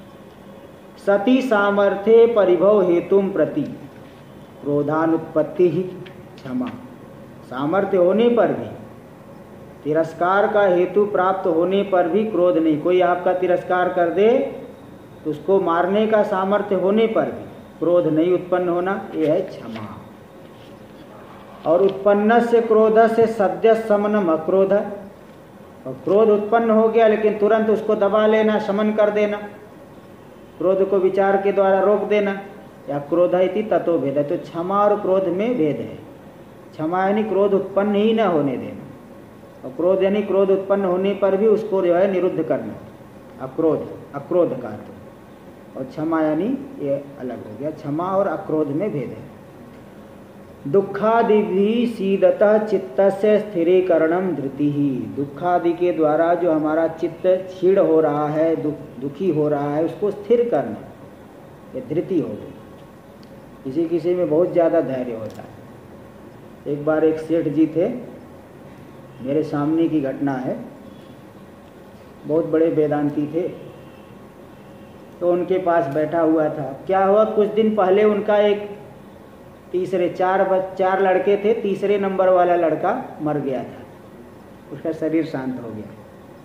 सती सामर्थ्य परिभव हेतुम प्रति क्रोधानुत्पत्ति ही क्षमा, सामर्थ्य होने पर भी, तिरस्कार का हेतु प्राप्त होने पर भी क्रोध नहीं। कोई आपका तिरस्कार कर दे तो उसको मारने का सामर्थ्य होने पर भी क्रोध नहीं उत्पन्न होना, ये है क्षमा। और उत्पन्न से क्रोध से सद्य शमनम अक्रोध, और क्रोध उत्पन्न हो गया लेकिन तुरंत उसको दबा लेना, शमन कर देना, क्रोध को विचार के द्वारा रोक देना, या क्रोध इति ततो भेद है। तो क्षमा और क्रोध में भेद है। क्षमा यानी क्रोध उत्पन्न ही न होने देना, और क्रोध यानी क्रोध उत्पन्न होने पर भी उसको जो है निरुद्ध करना, अक्रोध, अक्रोध का अर्थ। और क्षमा यानी ये अलग हो गया, क्षमा और अक्रोध में भेद है। दुखादि भी सीदतः चित्त से स्थिरीकरणम धृति ही, दुखादि के द्वारा जो हमारा चित्त क्षीण हो रहा है, दुखी हो रहा है, उसको स्थिर करना, ये धृति हो गई। किसी किसी में बहुत ज़्यादा धैर्य होता है। एक बार एक सेठ जी थे, मेरे सामने की घटना है, बहुत बड़े वेदांती थे, तो उनके पास बैठा हुआ था। क्या हुआ, कुछ दिन पहले उनका एक तीसरे चार लड़के थे, तीसरे नंबर वाला लड़का मर गया था, उसका शरीर शांत हो गया।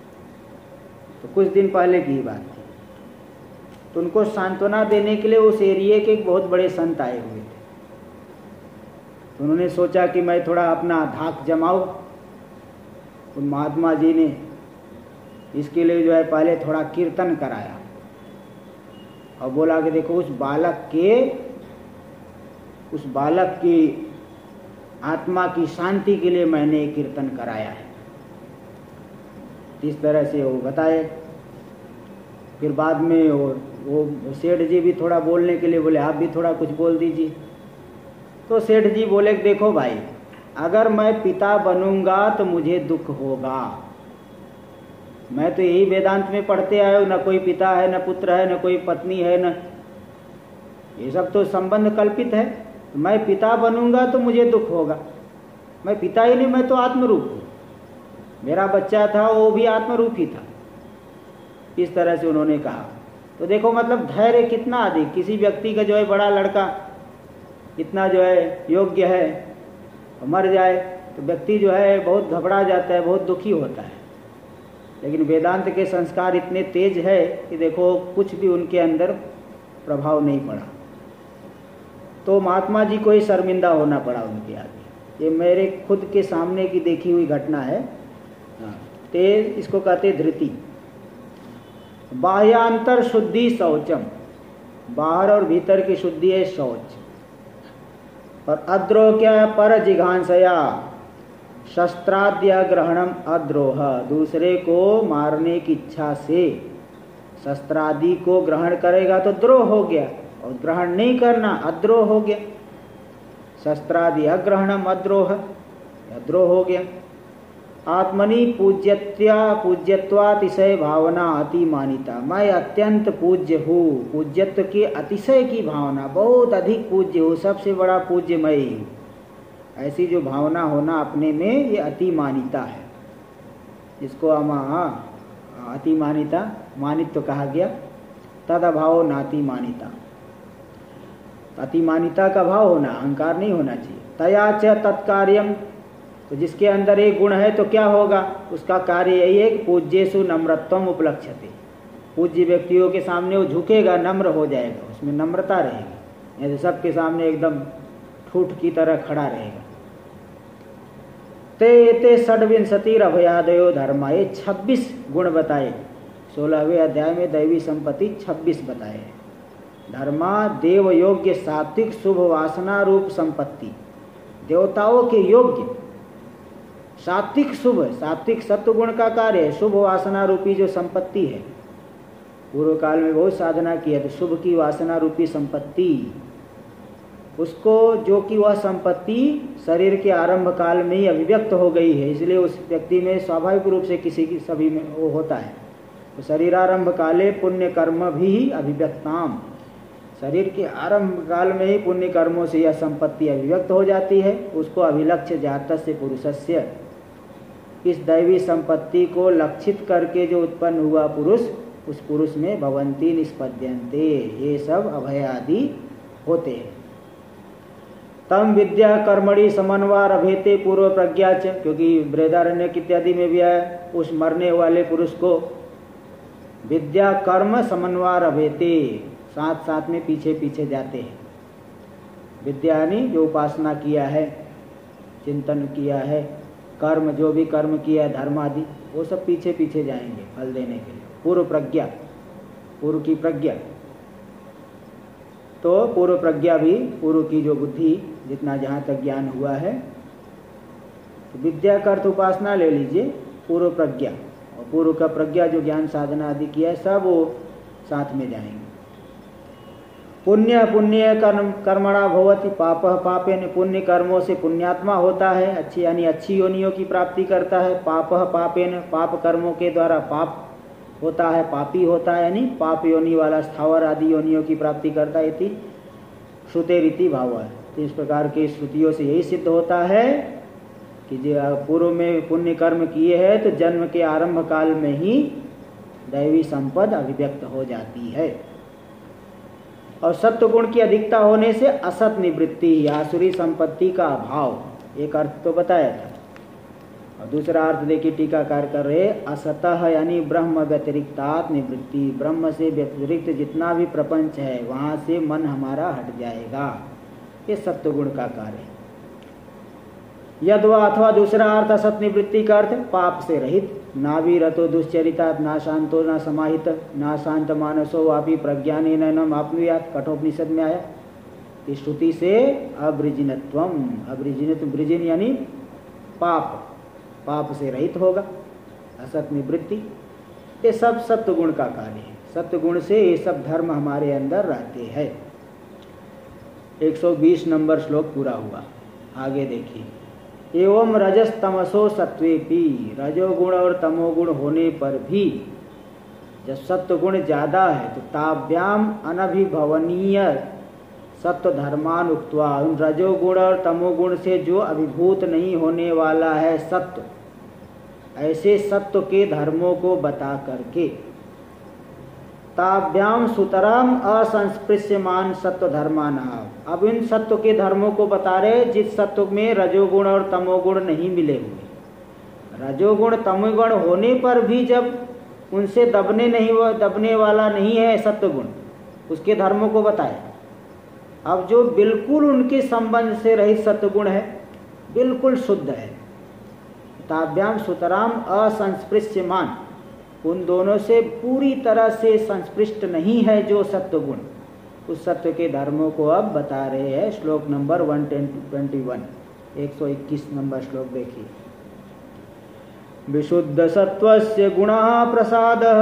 तो कुछ दिन पहले की ही बात थी। तो उनको सांत्वना देने के लिए उस एरिया के एक बहुत बड़े संत आए हुए थे। तो उन्होंने सोचा कि मैं थोड़ा अपना धाक जमाऊं। तो महात्मा जी ने इसके लिए जो है पहले थोड़ा कीर्तन कराया और बोला कि देखो उस बालक की आत्मा की शांति के लिए मैंने कीर्तन कराया है। इस तरह से वो बताए। फिर बाद में वो सेठ जी भी थोड़ा बोलने के लिए बोले, आप भी थोड़ा कुछ बोल दीजिए। तो सेठ जी बोले, देखो भाई, अगर मैं पिता बनूंगा तो मुझे दुख होगा। मैं तो यही वेदांत में पढ़ते आए हो, न कोई पिता है, न पुत्र है, न कोई पत्नी है, न ये सब तो संबंध कल्पित है। मैं पिता बनूंगा तो मुझे दुख होगा। मैं पिता ही नहीं, मैं तो आत्मरूप हूँ। मेरा बच्चा था वो भी आत्मरूप ही था। इस तरह से उन्होंने कहा। तो देखो मतलब धैर्य कितना अधिक। किसी व्यक्ति का जो है बड़ा लड़का इतना जो है योग्य है, मर जाए तो व्यक्ति जो है बहुत घबरा जाता है, बहुत दुखी होता है। लेकिन वेदांत के संस्कार इतने तेज है कि देखो कुछ भी उनके अंदर प्रभाव नहीं पड़ा। तो महात्मा जी को ही शर्मिंदा होना पड़ा उनके आगे। ये मेरे खुद के सामने की देखी हुई घटना है। तेज इसको कहते धृति। बाह्यांतर शुद्धि शौचम, बाहर और भीतर की शुद्धि है शौच। और अद्रोह क्या है, पर जिघांसया शस्त्राद्य ग्रहणम अद्रोह, दूसरे को मारने की इच्छा से शस्त्रादि को ग्रहण करेगा तो द्रोह हो गया, और ग्रहण नहीं करना अद्रोह हो गया। शस्त्रादि अग्रहणम अद्रोह, अद्रोह हो गया। आत्मनि पूज्यत्वातिशय भावना अतिमानिता, मैं अत्यंत पूज्य हूँ, पूज्यत्व के अतिशय की भावना, बहुत अधिक पूज्य हूँ, सबसे बड़ा पूज्य मैं ही हूँ। ऐसी जो भावना होना अपने में, ये अतिमानिता है। इसको अतिमानिता, मानित्व कहा गया। तद अभाव नातिमानिता, अतिमानिता का भाव होना, अहंकार नहीं होना चाहिए। तया च तत्कार्यम, तो जिसके अंदर एक गुण है तो क्या होगा, उसका कार्य यही है कि पूज्येषु नम्रत्वम उपलक्ष्यते, पूज्य व्यक्तियों के सामने वो झुकेगा, नम्र हो जाएगा, उसमें नम्रता रहेगी। नहीं तो सबके सामने एकदम ठूठ की तरह खड़ा रहेगा। ते षड्विंशतिरभयादयो धर्म, ये 26 गुण बताए। 16वें अध्याय में दैवी संपत्ति 26 बताए। धर्मा देव योग्य सात्विक शुभ वासना रूप संपत्ति, देवताओं के योग्य सात्विक शुभ, सात्विक सत्व गुण का कार्य है, शुभ वासना रूपी जो संपत्ति है। पूर्व काल में बहुत साधना की है तो शुभ की वासना रूपी संपत्ति, उसको जो कि वह संपत्ति शरीर के आरंभ काल में ही अभिव्यक्त हो गई है, इसलिए उस व्यक्ति में स्वाभाविक रूप से किसी की सभी में वो होता है। तो शरीरारंभ काले पुण्य कर्म भी अभिव्यक्ताम, शरीर के आरंभ काल में ही पुण्य कर्मों से यह संपत्ति अभिव्यक्त हो जाती है। उसको अभिलक्ष्य जातस्य पुरुषस्य, इस दैवी संपत्ति को लक्षित करके जो उत्पन्न हुआ पुरुष, उस पुरुष में भवंती निष्पद्यन्ते, ये सब अभय आदि होते हैं। तम विद्या कर्मणि समन्वय अभेते पूर्व प्रज्ञा च, क्योंकि बृहदारण्यक इत्यादि में भी है, उस मरने वाले पुरुष को विद्या कर्म समन्वय अभेते, साथ साथ में पीछे पीछे जाते हैं। विद्या यानी जो उपासना किया है, चिंतन किया है, कर्म जो भी कर्म किया है, धर्म आदि, वो सब पीछे पीछे जाएंगे फल देने के लिए। पूर्व प्रज्ञा, पूर्व की प्रज्ञा, तो पूर्व प्रज्ञा भी पूर्व की जो बुद्धि, जितना जहाँ तक ज्ञान हुआ है, तो विद्या का अर्थ उपासना ले लीजिए, पूर्व प्रज्ञा, और पूर्व का प्रज्ञा जो ज्ञान साधना आदि किया है, सब वो साथ में जाएंगे। पुण्य पुण्य कर्मणा भवति पाप पापेन, पुण्य कर्मों से पुण्यात्मा होता है, अच्छी यानी अच्छी योनियों की प्राप्ति करता है। पाप पापेन, पाप कर्मों के द्वारा पाप होता है, पापी होता है, यानी पाप योनि वाला स्थावर आदि योनियों की प्राप्ति करता है। इति श्रुते रीति भाव है। तो इस प्रकार की श्रुतियों से यही सिद्ध होता है कि जो पूर्व में पुण्य कर्म किए हैं तो जन्म के आरंभ काल में ही दैवी संपद अभिव्यक्त हो जाती है। और सत्व गुण की अधिकता होने से असत निवृत्ति, आसुरी संपत्ति का अभाव, एक अर्थ तो बताया था। और दूसरा अर्थ देखिए टीकाकार कर रहे, असतः यानी ब्रह्म व्यतिरिक्तात् निवृत्ति, ब्रह्म से व्यतिरिक्त जितना भी प्रपंच है वहाँ से मन हमारा हट जाएगा। ये सत्व गुण का कार्य है। यद्वा अथवा दूसरा अर्थ असत निवृत्ति का अर्थ पाप से रहित, नावीरतो दुश्चरितात्, ना शांतो ना समाहित, ना शांत मानसो वापि प्रज्ञानेन न आप्नुयात्, कठोपनिषद में आया। इस श्रुति से अवृजिनत्वम, अवृजिनत, वृजिन यानी पाप, पाप से रहित होगा, असत निवृत्ति। ये सब सत्व गुण का कार्य है। सत्व गुण से ये सब धर्म हमारे अंदर रहते हैं। 120 नंबर श्लोक पूरा हुआ। आगे देखिए, एवं रजस तमसो सत्वेपि, रजोगुण और तमोगुण होने पर भी जब सत्व गुण ज्यादा है तो ताभ्याम अनभिभवनीय सत्व धर्मान उक्त्वा, उन रजोगुण और तमोगुण से जो अभिभूत नहीं होने वाला है सत्व, ऐसे सत्व के धर्मों को बता करके ताभ्याम सुतराम असंस्पृश्यमान सत्व धर्माना, अब इन सत्व के धर्मों को बता रहे जिस सत्व में रजोगुण और तमोगुण नहीं मिले हुए। रजोगुण तमोगुण होने पर भी जब उनसे दबने वाला नहीं है सत्वगुण, उसके धर्मों को बताया। अब जो बिल्कुल उनके संबंध से रहित सत्वगुण है, बिल्कुल शुद्ध है, ताभ्याम सुतराम असंस्पृश्यमान, उन दोनों से पूरी तरह से संस्पृष्ट नहीं है जो सत्वगुण, उस सत्व के धर्मों को अब बता रहे हैं। श्लोक नंबर 121, 121 नंबर श्लोक देखिए। विशुद्ध सत्वस्य गुणः प्रसादः,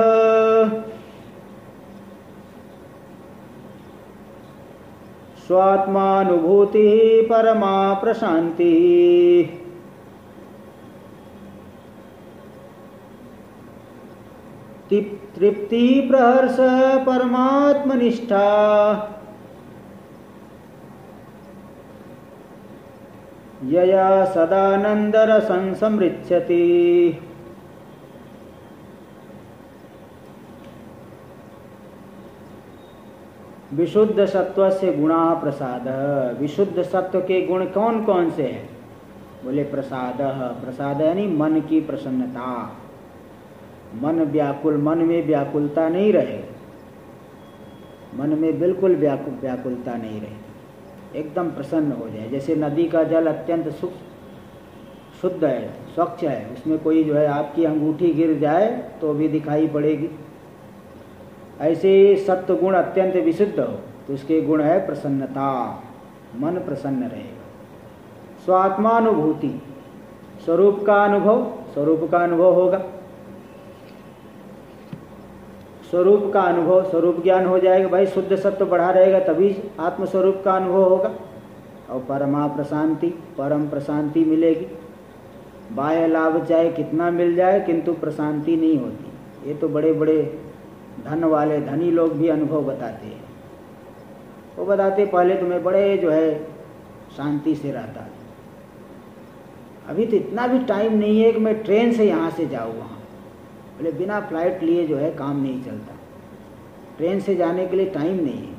स्वात्मानुभूतिः परमा प्रशान्तिः, तृप्ति प्रहर्ष परमात्मनिष्ठा, यया सदानंदरसं समृच्छति। विशुद्ध सत्व से गुणा प्रसाद, विशुद्ध सत्व के गुण कौन कौन से हैं? बोले प्रसाद, प्रसाद यानी मन की प्रसन्नता, मन व्याकुल, मन में व्याकुलता नहीं रहे, मन में बिल्कुल व्याकुलता नहीं रहे, एकदम प्रसन्न हो जाए। जैसे नदी का जल अत्यंत शुद्ध है, स्वच्छ है, उसमें कोई जो है आपकी अंगूठी गिर जाए तो भी दिखाई पड़ेगी। ऐसे सत्व गुण अत्यंत विशुद्ध हो तो उसके गुण है प्रसन्नता, मन प्रसन्न रहेगा। स्वात्मानुभूति, स्वरूप का अनुभव, स्वरूप का अनुभव होगा, स्वरूप का अनुभव, स्वरूप ज्ञान हो जाएगा। भाई शुद्ध सत्व बढ़ा रहेगा तभी आत्मस्वरूप का अनुभव होगा। और परमा प्रशांति, परम प्रशांति मिलेगी। बाह्य लाभ चाहे कितना मिल जाए किंतु प्रशांति नहीं होती। ये तो बड़े बड़े धन वाले धनी लोग भी अनुभव बताते हैं। वो बताते पहले तो मैं बड़े जो है शांति से रहता था, अभी तो इतना भी टाइम नहीं है कि मैं ट्रेन से यहाँ से जाऊँ वहाँ। बोले बिना फ्लाइट लिए जो है काम नहीं चलता, ट्रेन से जाने के लिए टाइम नहीं है।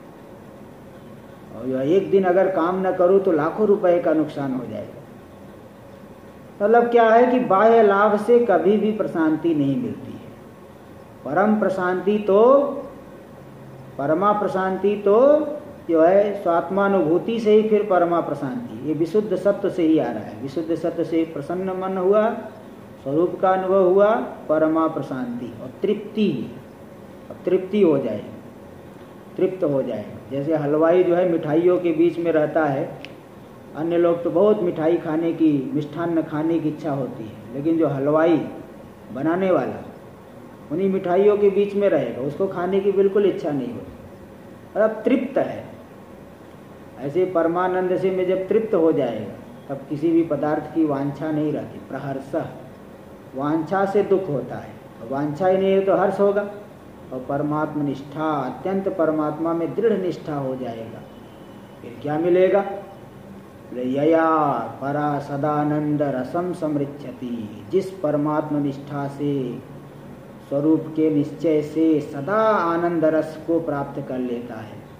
और एक दिन अगर काम न करूँ तो लाखों रुपए का नुकसान हो जाएगा। मतलब क्या है कि बाह्य लाभ से कभी भी प्रशांति नहीं मिलती है। परम प्रशांति तो, परमा प्रशांति तो जो है स्वात्मानुभूति से ही फिर परमा प्रशांति, ये विशुद्ध सत्व से ही आ रहा है। विशुद्ध सत्व से प्रसन्न मन हुआ, स्वरूप का अनुभव हुआ, परमा प्रशांति और तृप्ति, तृप्ति हो जाए, तृप्त हो जाए। जैसे हलवाई जो है मिठाइयों के बीच में रहता है, अन्य लोग तो बहुत मिठाई खाने की, मिष्ठान्न खाने की इच्छा होती है, लेकिन जो हलवाई बनाने वाला उन्हीं मिठाइयों के बीच में रहेगा, उसको खाने की बिल्कुल इच्छा नहीं होती, मतलब तृप्त है। ऐसे परमानंद से में जब तृप्त हो जाएगा तब किसी भी पदार्थ की वांछा नहीं रहती। प्रहर्ष, वांछा से दुख होता है, वांछा ही नहीं है तो हर्ष होगा। और परमात्मा निष्ठा, अत्यंत परमात्मा में दृढ़ निष्ठा हो जाएगा, फिर क्या मिलेगा? यया परा सदानंद रसम समृच्छति, जिस परमात्मा निष्ठा से, स्वरूप के निश्चय से सदा आनंद रस को प्राप्त कर लेता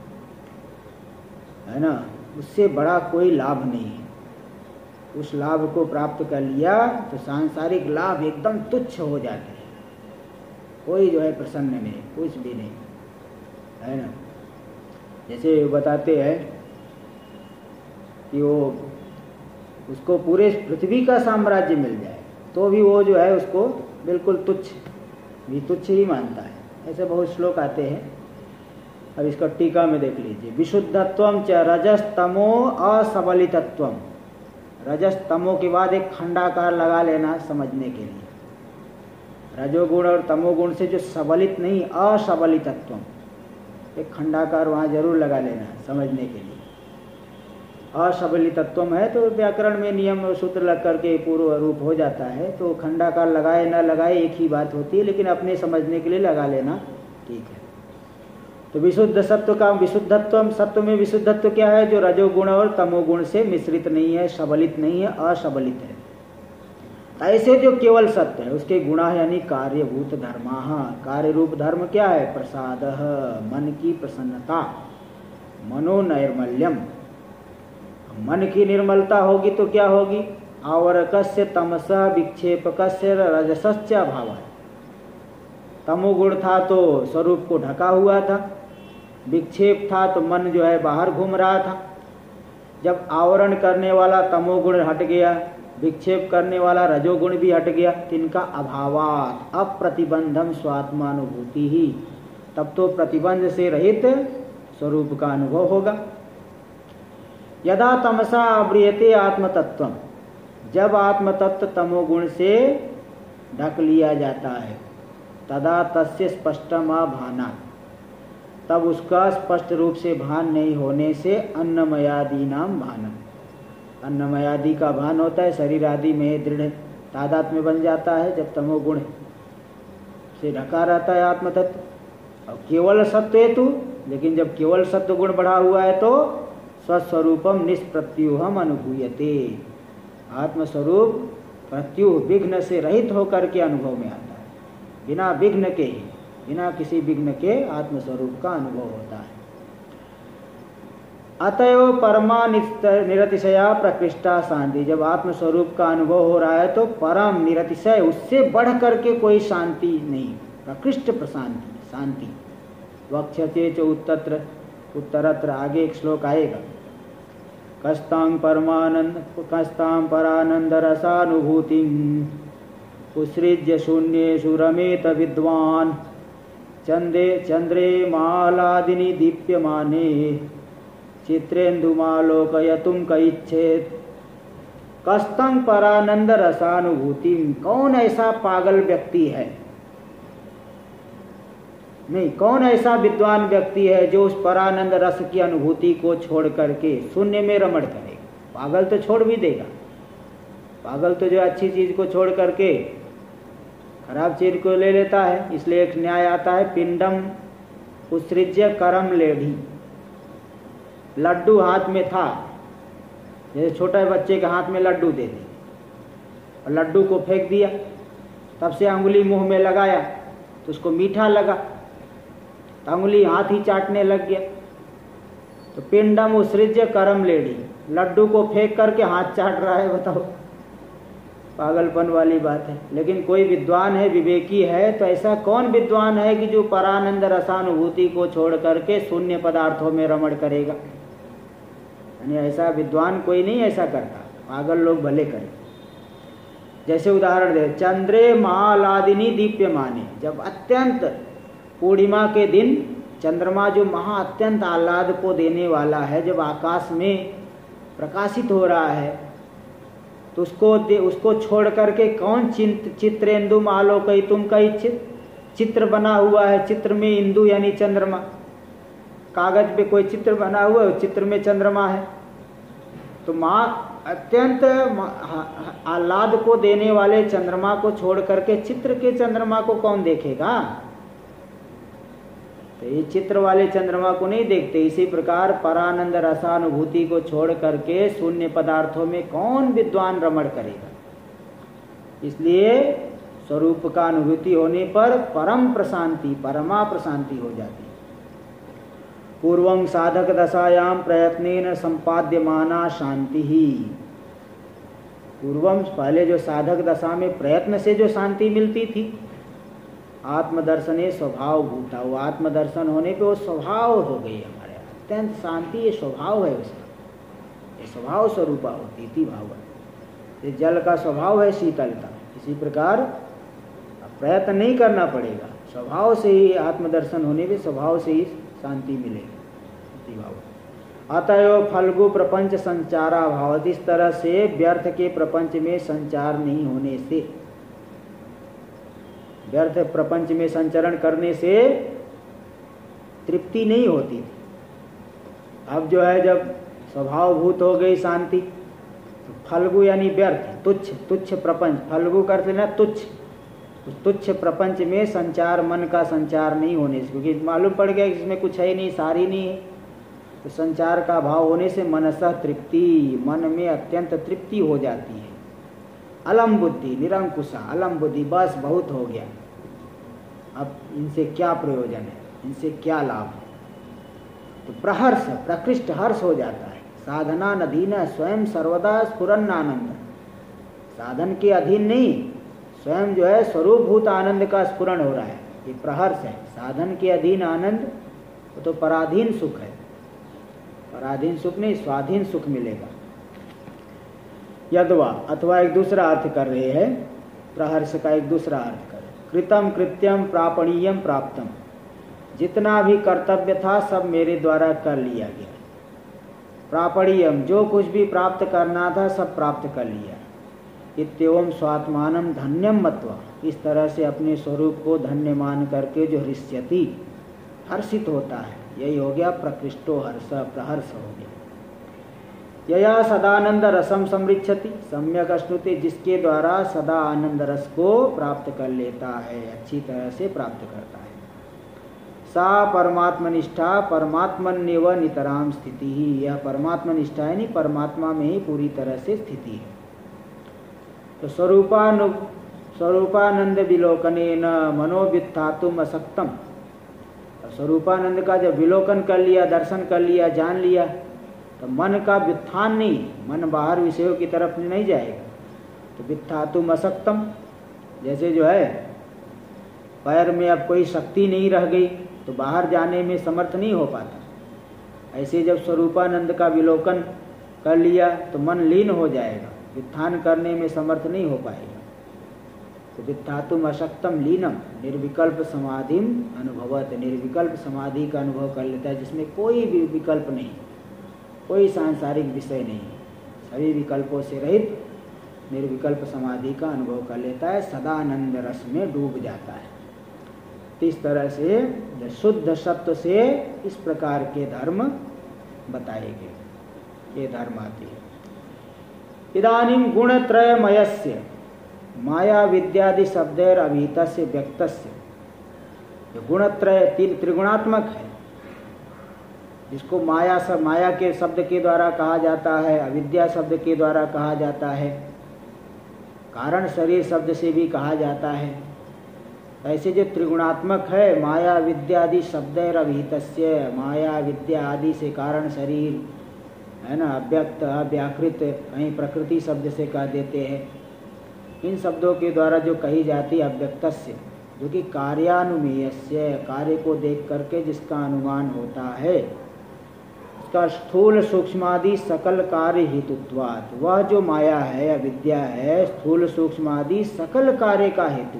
है ना, उससे बड़ा कोई लाभ नहीं है। उस लाभ को प्राप्त कर लिया तो सांसारिक लाभ एकदम तुच्छ हो जाते हैं, कोई जो है प्रसन्न नहीं, कुछ भी नहीं, है ना। जैसे बताते हैं कि वो उसको पूरे पृथ्वी का साम्राज्य मिल जाए तो भी वो जो है उसको बिल्कुल तुच्छ, भी तुच्छ ही मानता है। ऐसे बहुत श्लोक आते हैं। अब इसका टीका में देख लीजिए। विशुद्धत्वम च रजस्तमो असबलितत्वम, रजस तमो के बाद एक खंडाकार लगा लेना समझने के लिए। रजोगुण और तमोगुण से जो सबलित नहीं, असबलितत्वम, एक खंडाकार वहाँ जरूर लगा लेना समझने के लिए। असबलितत्वम है तो व्याकरण में नियम सूत्र लग करके पूर्व रूप हो जाता है, तो खंडाकार लगाए ना लगाए एक ही बात होती है, लेकिन अपने समझने के लिए लगा लेना ठीक है। तो विशुद्ध सत्व का विशुद्धत्व, सत्व में विशुद्धत्व क्या है? जो रजोगुण और तमोगुण से मिश्रित नहीं है, सबलित नहीं है, असबलित है। ऐसे जो केवल सत्य है उसके गुणा यानी कार्यभूत धर्मा, कार्य रूप धर्म क्या है? प्रसाद, मन की प्रसन्नता, मनोनैर्मल्यम। मन की निर्मलता होगी तो क्या होगी? आवरकस्य तमसा विक्षेपकस्य रजसश्च भाव। तमोगुण था तो स्वरूप को ढका हुआ था, विक्षेप था तो मन जो है बाहर घूम रहा था। जब आवरण करने वाला तमोगुण हट गया, विक्षेप करने वाला रजोगुण भी हट गया, तिनका अभावात अप्रतिबंधम स्वात्मानुभूति ही, तब तो प्रतिबंध से रहित स्वरूप का अनुभव होगा। यदा तमसा अव्रियते आत्मतत्वम, जब आत्मतत्व तमोगुण से ढक लिया जाता है, तदा तस्य स्पष्टमा भाना, तब उसका स्पष्ट रूप से भान नहीं होने से अन्नमयादि नाम भानम, अन्नमयादि का भान होता है, शरीर आदि में दृढ़ तादात्म्य बन जाता है जब तमोगुण से ढका रहता है आत्मतत्व। और केवल सत्व हेतु, लेकिन जब केवल सत्व गुण बढ़ा हुआ है तो स्वस्वरूपम निष्प्रत्यूहम अनुभूयते, आत्मस्वरूप प्रत्युह विघ्न से रहित होकर के अनुभव में आता है, बिना विघ्न के, बिना किसी विघ्न के आत्मस्वरूप का अनुभव होता है। अतएव परमा निरतिशया प्रकृष्टा शांति, जब आत्मस्वरूप का अनुभव हो रहा है तो परम निरतिशय, उससे बढ़ करके कोई शांति नहीं, प्रकृष्ट प्रशांति, शांति। वक्षते च उत्तरत्र, उत्तरत्र आगे एक श्लोक आएगा। कस्तां परानंद रसानुभूतिं उत्सृज्य शून्येषु रमेत विद्वान् चंद्रे मालादिनी दीप्यमाने चित्रेन्दुमालोकयतुं कइच्छेत्। कस्तं परानंद रसानुभूति, कौन ऐसा पागल व्यक्ति है, नहीं, कौन ऐसा विद्वान व्यक्ति है जो उस परानंद रस की अनुभूति को छोड़ करके शून्य में रमण करेगा। पागल तो छोड़ भी देगा, पागल तो जो अच्छी चीज को छोड़ करके खराब चीज को ले लेता है। इसलिए एक न्याय आता है, पिंडम उत्सृज्य करम लेढ़ी। लड्डू हाथ में था, जैसे छोटे बच्चे के हाथ में लड्डू दे दी और लड्डू को फेंक दिया, तब से अंगुली मुंह में लगाया तो उसको मीठा लगा, तो अंगुली हाथ ही चाटने लग गया। तो पिंडम उत्सृज्य करम लेढ़ी, लड्डू को फेंक करके हाथ चाट रहा है, बताओ, पागलपन वाली बात है। लेकिन कोई विद्वान है, विवेकी है, तो ऐसा कौन विद्वान है कि जो परानंद रसानुभूति को छोड़ करके शून्य पदार्थों में रमण करेगा। यानी ऐसा विद्वान कोई नहीं ऐसा करता, पागल लोग भले करें। जैसे उदाहरण दे, चंद्रे महालादिनी दीप्यमाने, जब अत्यंत पूर्णिमा के दिन चंद्रमा जो महा अत्यंत आह्लाद को देने वाला है, जब आकाश में प्रकाशित हो रहा है, तो उसको छोड़ करके कौन चित्रेन्दु मालोकयितुं कइच्छित्, चित्र बना हुआ है, चित्र में इंदु यानी चंद्रमा, कागज पे कोई चित्र बना हुआ है, चित्र में चंद्रमा है। तो माँ अत्यंत आह्लाद को देने वाले चंद्रमा को छोड़ करके चित्र के चंद्रमा को कौन देखेगा। तो ये चित्र वाले चंद्रमा को नहीं देखते। इसी प्रकार परानंद रसानुभूति को छोड़ करके शून्य पदार्थों में कौन विद्वान रमण करेगा। इसलिए स्वरूप का अनुभूति होने पर परम प्रशांति, परमा प्रशांति हो जाती है। पूर्वं साधक दशायां प्रयत्नेन संपाद्यमाना शांति ही, पूर्वम पहले जो साधक दशा में प्रयत्न से जो शांति मिलती थी, आत्मदर्शने स्वभाव भूता, वो आत्मदर्शन होने पे वो स्वभाव हो गई हमारे अत्यंत शांति। ये स्वभाव है उसका, ये स्वभाव स्वरूपा होती थी भाव। ये जल का स्वभाव है शीतलता, इसी प्रकार प्रयत्न नहीं करना पड़ेगा, स्वभाव से ही आत्मदर्शन होने पे स्वभाव से ही शांति मिलेगी। अतएव फल्गु प्रपंच संचारा भाव, इस तरह से व्यर्थ के प्रपंच में संचार नहीं होने से, व्यर्थ प्रपंच में संचरण करने से तृप्ति नहीं होती थी। अब जो है जब स्वभावभूत हो गई शांति, तो फल्गु यानी व्यर्थ, तुच्छ, तुच्छ प्रपंच, फल्गु करते ना तुच्छ, उस तुच्छ प्रपंच में संचार, मन का संचार नहीं होने से, क्योंकि मालूम पड़ गया कि इसमें कुछ है नहीं, सारी नहीं है, तो संचार का भाव होने से मनसः तृप्ति, मन में अत्यंत तृप्ति हो जाती है। अलम बुद्धि निरंकुशा, अलम बुद्धि, बस बहुत हो गया, अब इनसे क्या प्रयोजन है, इनसे क्या लाभ है। तो प्रहर्ष, प्रकृष्ट हर्ष हो जाता है। साधना नधीन स्वयं सर्वदा स्फुरन्न आनंद, साधन के अधीन नहीं, स्वयं जो है स्वरूपभूत आनंद का स्फुरण हो रहा है, ये प्रहर्ष है। साधन के अधीन आनंद वो तो पराधीन सुख है, पराधीन सुख नहीं, स्वाधीन सुख मिलेगा। यद्वा, अथवा एक दूसरा अर्थ कर रहे हैं, प्रहर्ष का एक दूसरा अर्थ कर, कृतम कृत्यम प्रापणीयम प्राप्तम, जितना भी कर्तव्य था सब मेरे द्वारा कर लिया गया। प्रापणीयम, जो कुछ भी प्राप्त करना था सब प्राप्त कर लिया। इत्येवं स्वात्मानं धन्यम मत्वा, इस तरह से अपने स्वरूप को धन्य मान करके जो हृष्यति, हर्षित होता है, यही हो गया प्रकृष्टो हर्ष, प्रहर्ष हो गया। यया सदानंद रसम समृच्छति, सम्यक अश्नुते, जिसके द्वारा सदा आनंद रस को प्राप्त कर लेता है, अच्छी तरह से प्राप्त करता है। सा परमात्मनिष्ठा परमात्मन्येव नितराम स्थिति ही, यह परमात्मनिष्ठा है, नहीं परमात्मा में ही पूरी तरह से स्थिति है। तो स्वरूपानंद विलोकनेन मनोव्युत्थातुम असक्तम, स्वरूपानंद का जब विलोकन कर लिया, दर्शन कर लिया, जान लिया, तो मन का व्युत्थान नहीं, मन बाहर विषयों की तरफ नहीं जाएगा। तो व्युत्थातुम असक्तम, जैसे जो है पैर में अब कोई शक्ति नहीं रह गई तो बाहर जाने में समर्थ नहीं हो पाता, ऐसे जब स्वरूपानंद का विलोकन कर लिया तो मन लीन हो जाएगा, व्युत्थान करने में समर्थ नहीं हो पाएगा। तो व्युत्थातुम अशक्तम लीनम निर्विकल्प समाधिम अनुभवत, निर्विकल्प समाधि का अनुभव कर लेता है जिसमें कोई भी विकल्प नहीं, कोई सांसारिक विषय नहीं, सभी विकल्पों से रहित निर्विकल्प समाधि का अनुभव कर लेता है, सदानंद रस में डूब जाता है। इस तरह से शुद्ध सत्व से इस प्रकार के धर्म बताए गए, ये धर्म आते हैं। इदानीं गुणत्रयमयस्य माया विद्यादि शब्दैर अभिहितस्य व्यक्तस्य, गुणत्रय तीन त्रिगुणात्मक है, जिसको माया के शब्द के द्वारा कहा जाता है, अविद्या शब्द के द्वारा कहा जाता है, कारण शरीर शब्द से भी कहा जाता है। ऐसे जो त्रिगुणात्मक है, माया विद्यादि शब्दैर अभिहितस्य, माया विद्या आदि से कारण शरीर है ना, अव्यक्त अव्याकृत, कहीं प्रकृति शब्द से कह देते हैं। इन शब्दों के द्वारा जो कही जाती है अव्यक्तस्य, जो कि कार्यानुमेयस्य, कार्य को देख करके जिसका अनुमान होता है, उसका स्थूल सूक्ष्मादि सकल कार्य हेतुत्वात्, वह जो माया है अविद्या है, स्थूल सूक्ष्मादि सकल कार्य का हेतु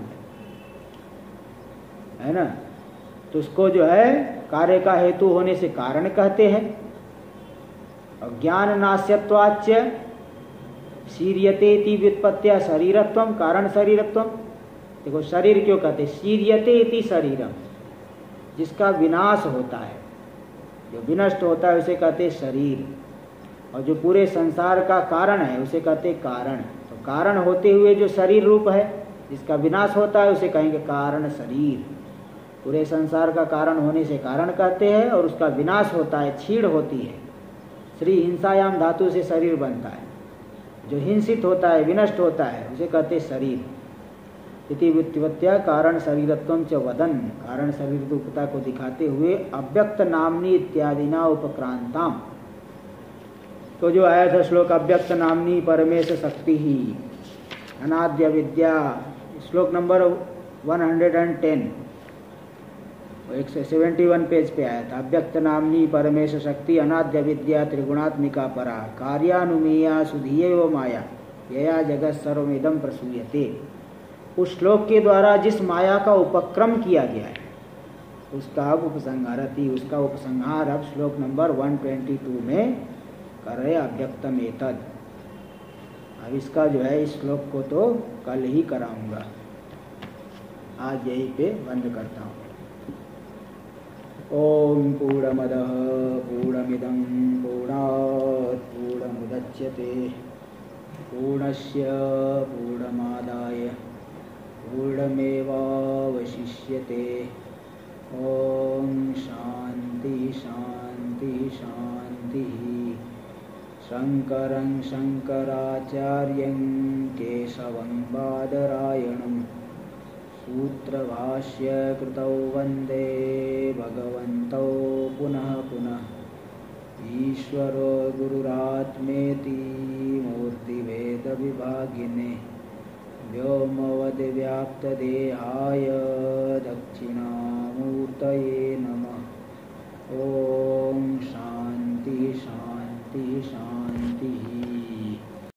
है ना। तो उसको जो है कार्य का हेतु होने से कारण कहते हैं। और ज्ञान नास्यत्वाच्य शीर्यते इति व्युत्पत्त्या शरीरत्वम, कारण शरीरत्वम। देखो शरीर क्यों कहते, शीर्यते इति शरीरम, जिसका विनाश होता है, जो विनष्ट होता है उसे कहते शरीर, और जो पूरे संसार का कारण है उसे कहते कारण। तो कारण होते हुए जो शरीर रूप है, जिसका विनाश होता है उसे कहेंगे कारण शरीर। पूरे संसार का कारण होने से कारण कहते हैं, और उसका विनाश होता है, छीड़ होती है, श्री हिंसायाम धातु से शरीर बनता है, जो हिंसित होता है, विनष्ट होता है, उसे कहते शरीर। इति व्युत्पत्त्या कारण शरीरत्वम च वदन, कारण शरीर रूपता को दिखाते हुए अव्यक्त नामनी इत्यादि ना उपक्रांताम। तो जो आया था श्लोक, अव्यक्त नामनी परमेश शक्ति ही अनाद्य विद्या, श्लोक नंबर 110, 171 पेज पे आया था। अव्यक्त नामनी परमेश शक्ति अनाद्य विद्या त्रिगुणात्मिका परा कार्यानुमेया सुधीयैव माया यया जगत सर्वमिदं प्रसूयते। उस श्लोक के द्वारा जिस माया का उपक्रम किया गया है उसका अब उपसंहारति, उसका उपसंहार अब श्लोक नंबर 122 में कर रहे अव्यक्तम एतद। अब इसका जो है इस श्लोक को तो कल ही कराऊंगा, आज यहीं पे बंद करता हूँ। ओम पूर्णमदः पूर्णमिदं पूर्णात् पूर्णमुदच्यते पूर्णस्य पूर्णमादाय पूर्णमेवावशिष्यते। ओम शांति शांति शांति। शंकरं शंकराचार्यं केशवं बादरायणं सूत्रभाष्य कृतौ वन्दे भगवन्तौ पुनः पुनः। ईश्वरो गुरुरात्मेति मूर्तिभेदविभागिने व्योमवद्व्याप्तदेहाय दक्षिणामूर्तये नमः। ओम शांति शांति शांति।